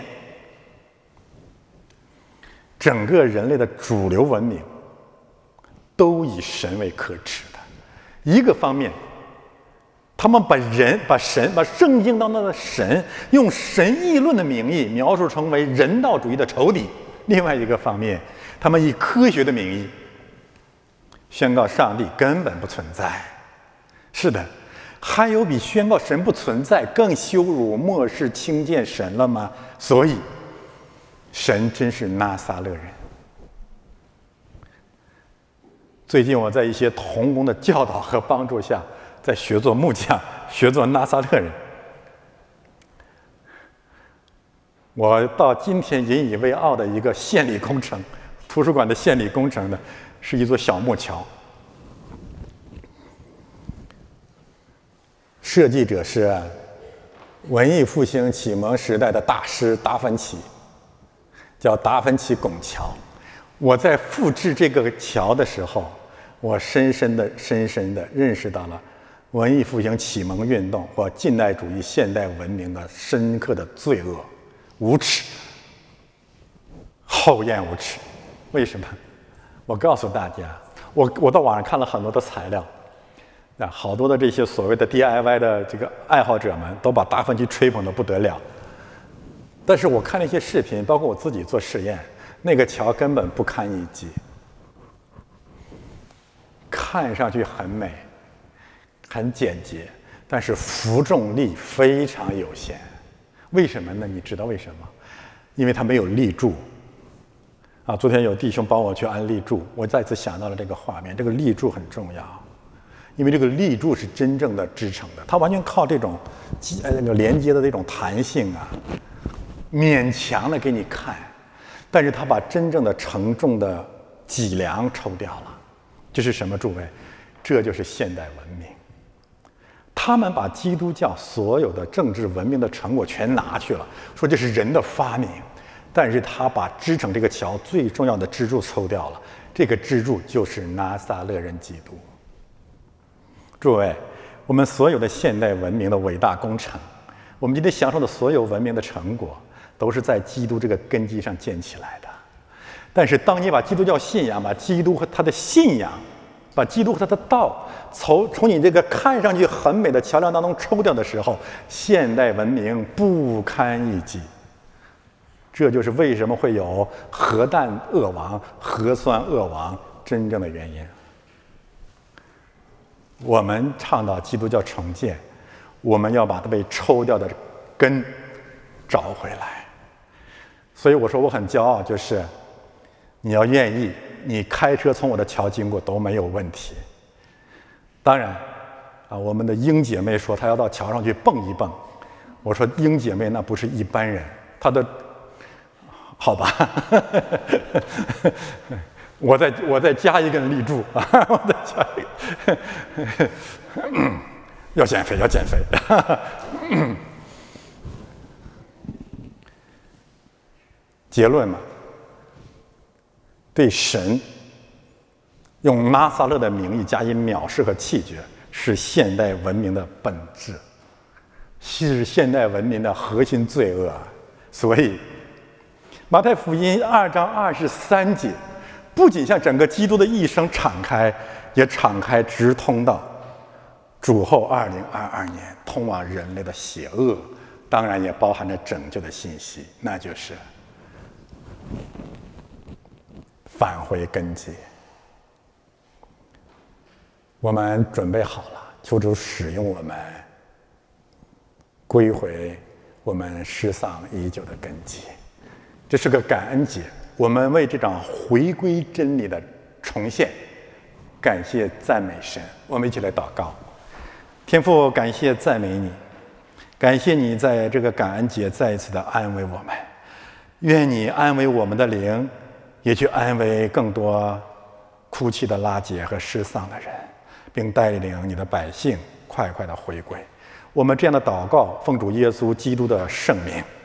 整个人类的主流文明都以神为可耻的。一个方面，他们把人、把神、把圣经当中的神，用神议论的名义描述成为人道主义的仇敌；另外一个方面，他们以科学的名义宣告上帝根本不存在。是的，还有比宣告神不存在更羞辱、漠视、轻贱神了吗？所以，神真是拿撒勒人。最近我在一些同工的教导和帮助下，在学做木匠，学做拿撒勒人。我到今天引以为傲的一个献礼工程，图书馆的献礼工程呢，是一座小木桥。设计者是文艺复兴启蒙时代的大师达芬奇，叫达芬奇拱桥。我在复制这个桥的时候，我深深的、深深的认识到了文艺复兴启蒙运动或近代主义现代文明的深刻的罪恶、无耻、厚颜无耻。为什么？我告诉大家，我我到网上看了很多的材料，啊，好多的这些所谓的 D I Y 的这个爱好者们都把达芬奇吹捧得不得了。但是我看了一些视频，包括我自己做实验，那个桥根本不堪一击，看上去很美，很简洁，但是负重力非常有限。 为什么呢？你知道为什么？因为它没有立柱。啊，昨天有弟兄帮我去安立柱，我再次想到了这个画面。这个立柱很重要，因为这个立柱是真正的支撑的，它完全靠这种呃那个连接的这种弹性啊，勉强的给你看，但是它把真正的承重的脊梁抽掉了。这是什么？诸位，这就是现代文明。他们把基督教所有的政治文明的成果全拿去了，说这是人的发明。但是他把支撑这个桥最重要的支柱抽掉了，这个支柱就是拿撒勒人基督。诸位，我们所有的现代文明的伟大工程，我们今天享受的所有文明的成果，都是在基督这个根基上建起来的。但是当你把基督教信仰、把基督和他的信仰、把基督和他的道从从你这个看上去很美的桥梁当中抽掉的时候，现代文明不堪一击。这就是为什么会有核弹恶亡、核酸恶亡真正的原因。我们倡导基督教重建，我们要把它被抽掉的根找回来。所以我说我很骄傲，就是你要愿意，你开车从我的桥经过都没有问题。当然啊，我们的英姐妹说她要到桥上去蹦一蹦，我说英姐妹那不是一般人，她的好吧，我再我再加一根立柱啊，我再加一个，要减肥要减肥。结论嘛，对神用拿撒勒的名义加以藐视和弃绝，是现代文明的本质，是现代文明的核心罪恶。所以马太福音二章二十三节，不仅向整个基督的一生敞开，也敞开直通到主后二零二二年通往人类的邪恶，当然也包含着拯救的信息，那就是返回根基。我们准备好了，求主使用我们，归回我们失丧已久的根基。这是个感恩节，我们为这场回归真理的重现感谢赞美神。我们一起来祷告。天父，感谢赞美你，感谢你在这个感恩节再一次的安慰我们，愿你安慰我们的灵，也去安慰更多哭泣的拉结和失丧的人，并带领你的百姓快快的回归。我们这样的祷告，奉主耶稣基督的圣名。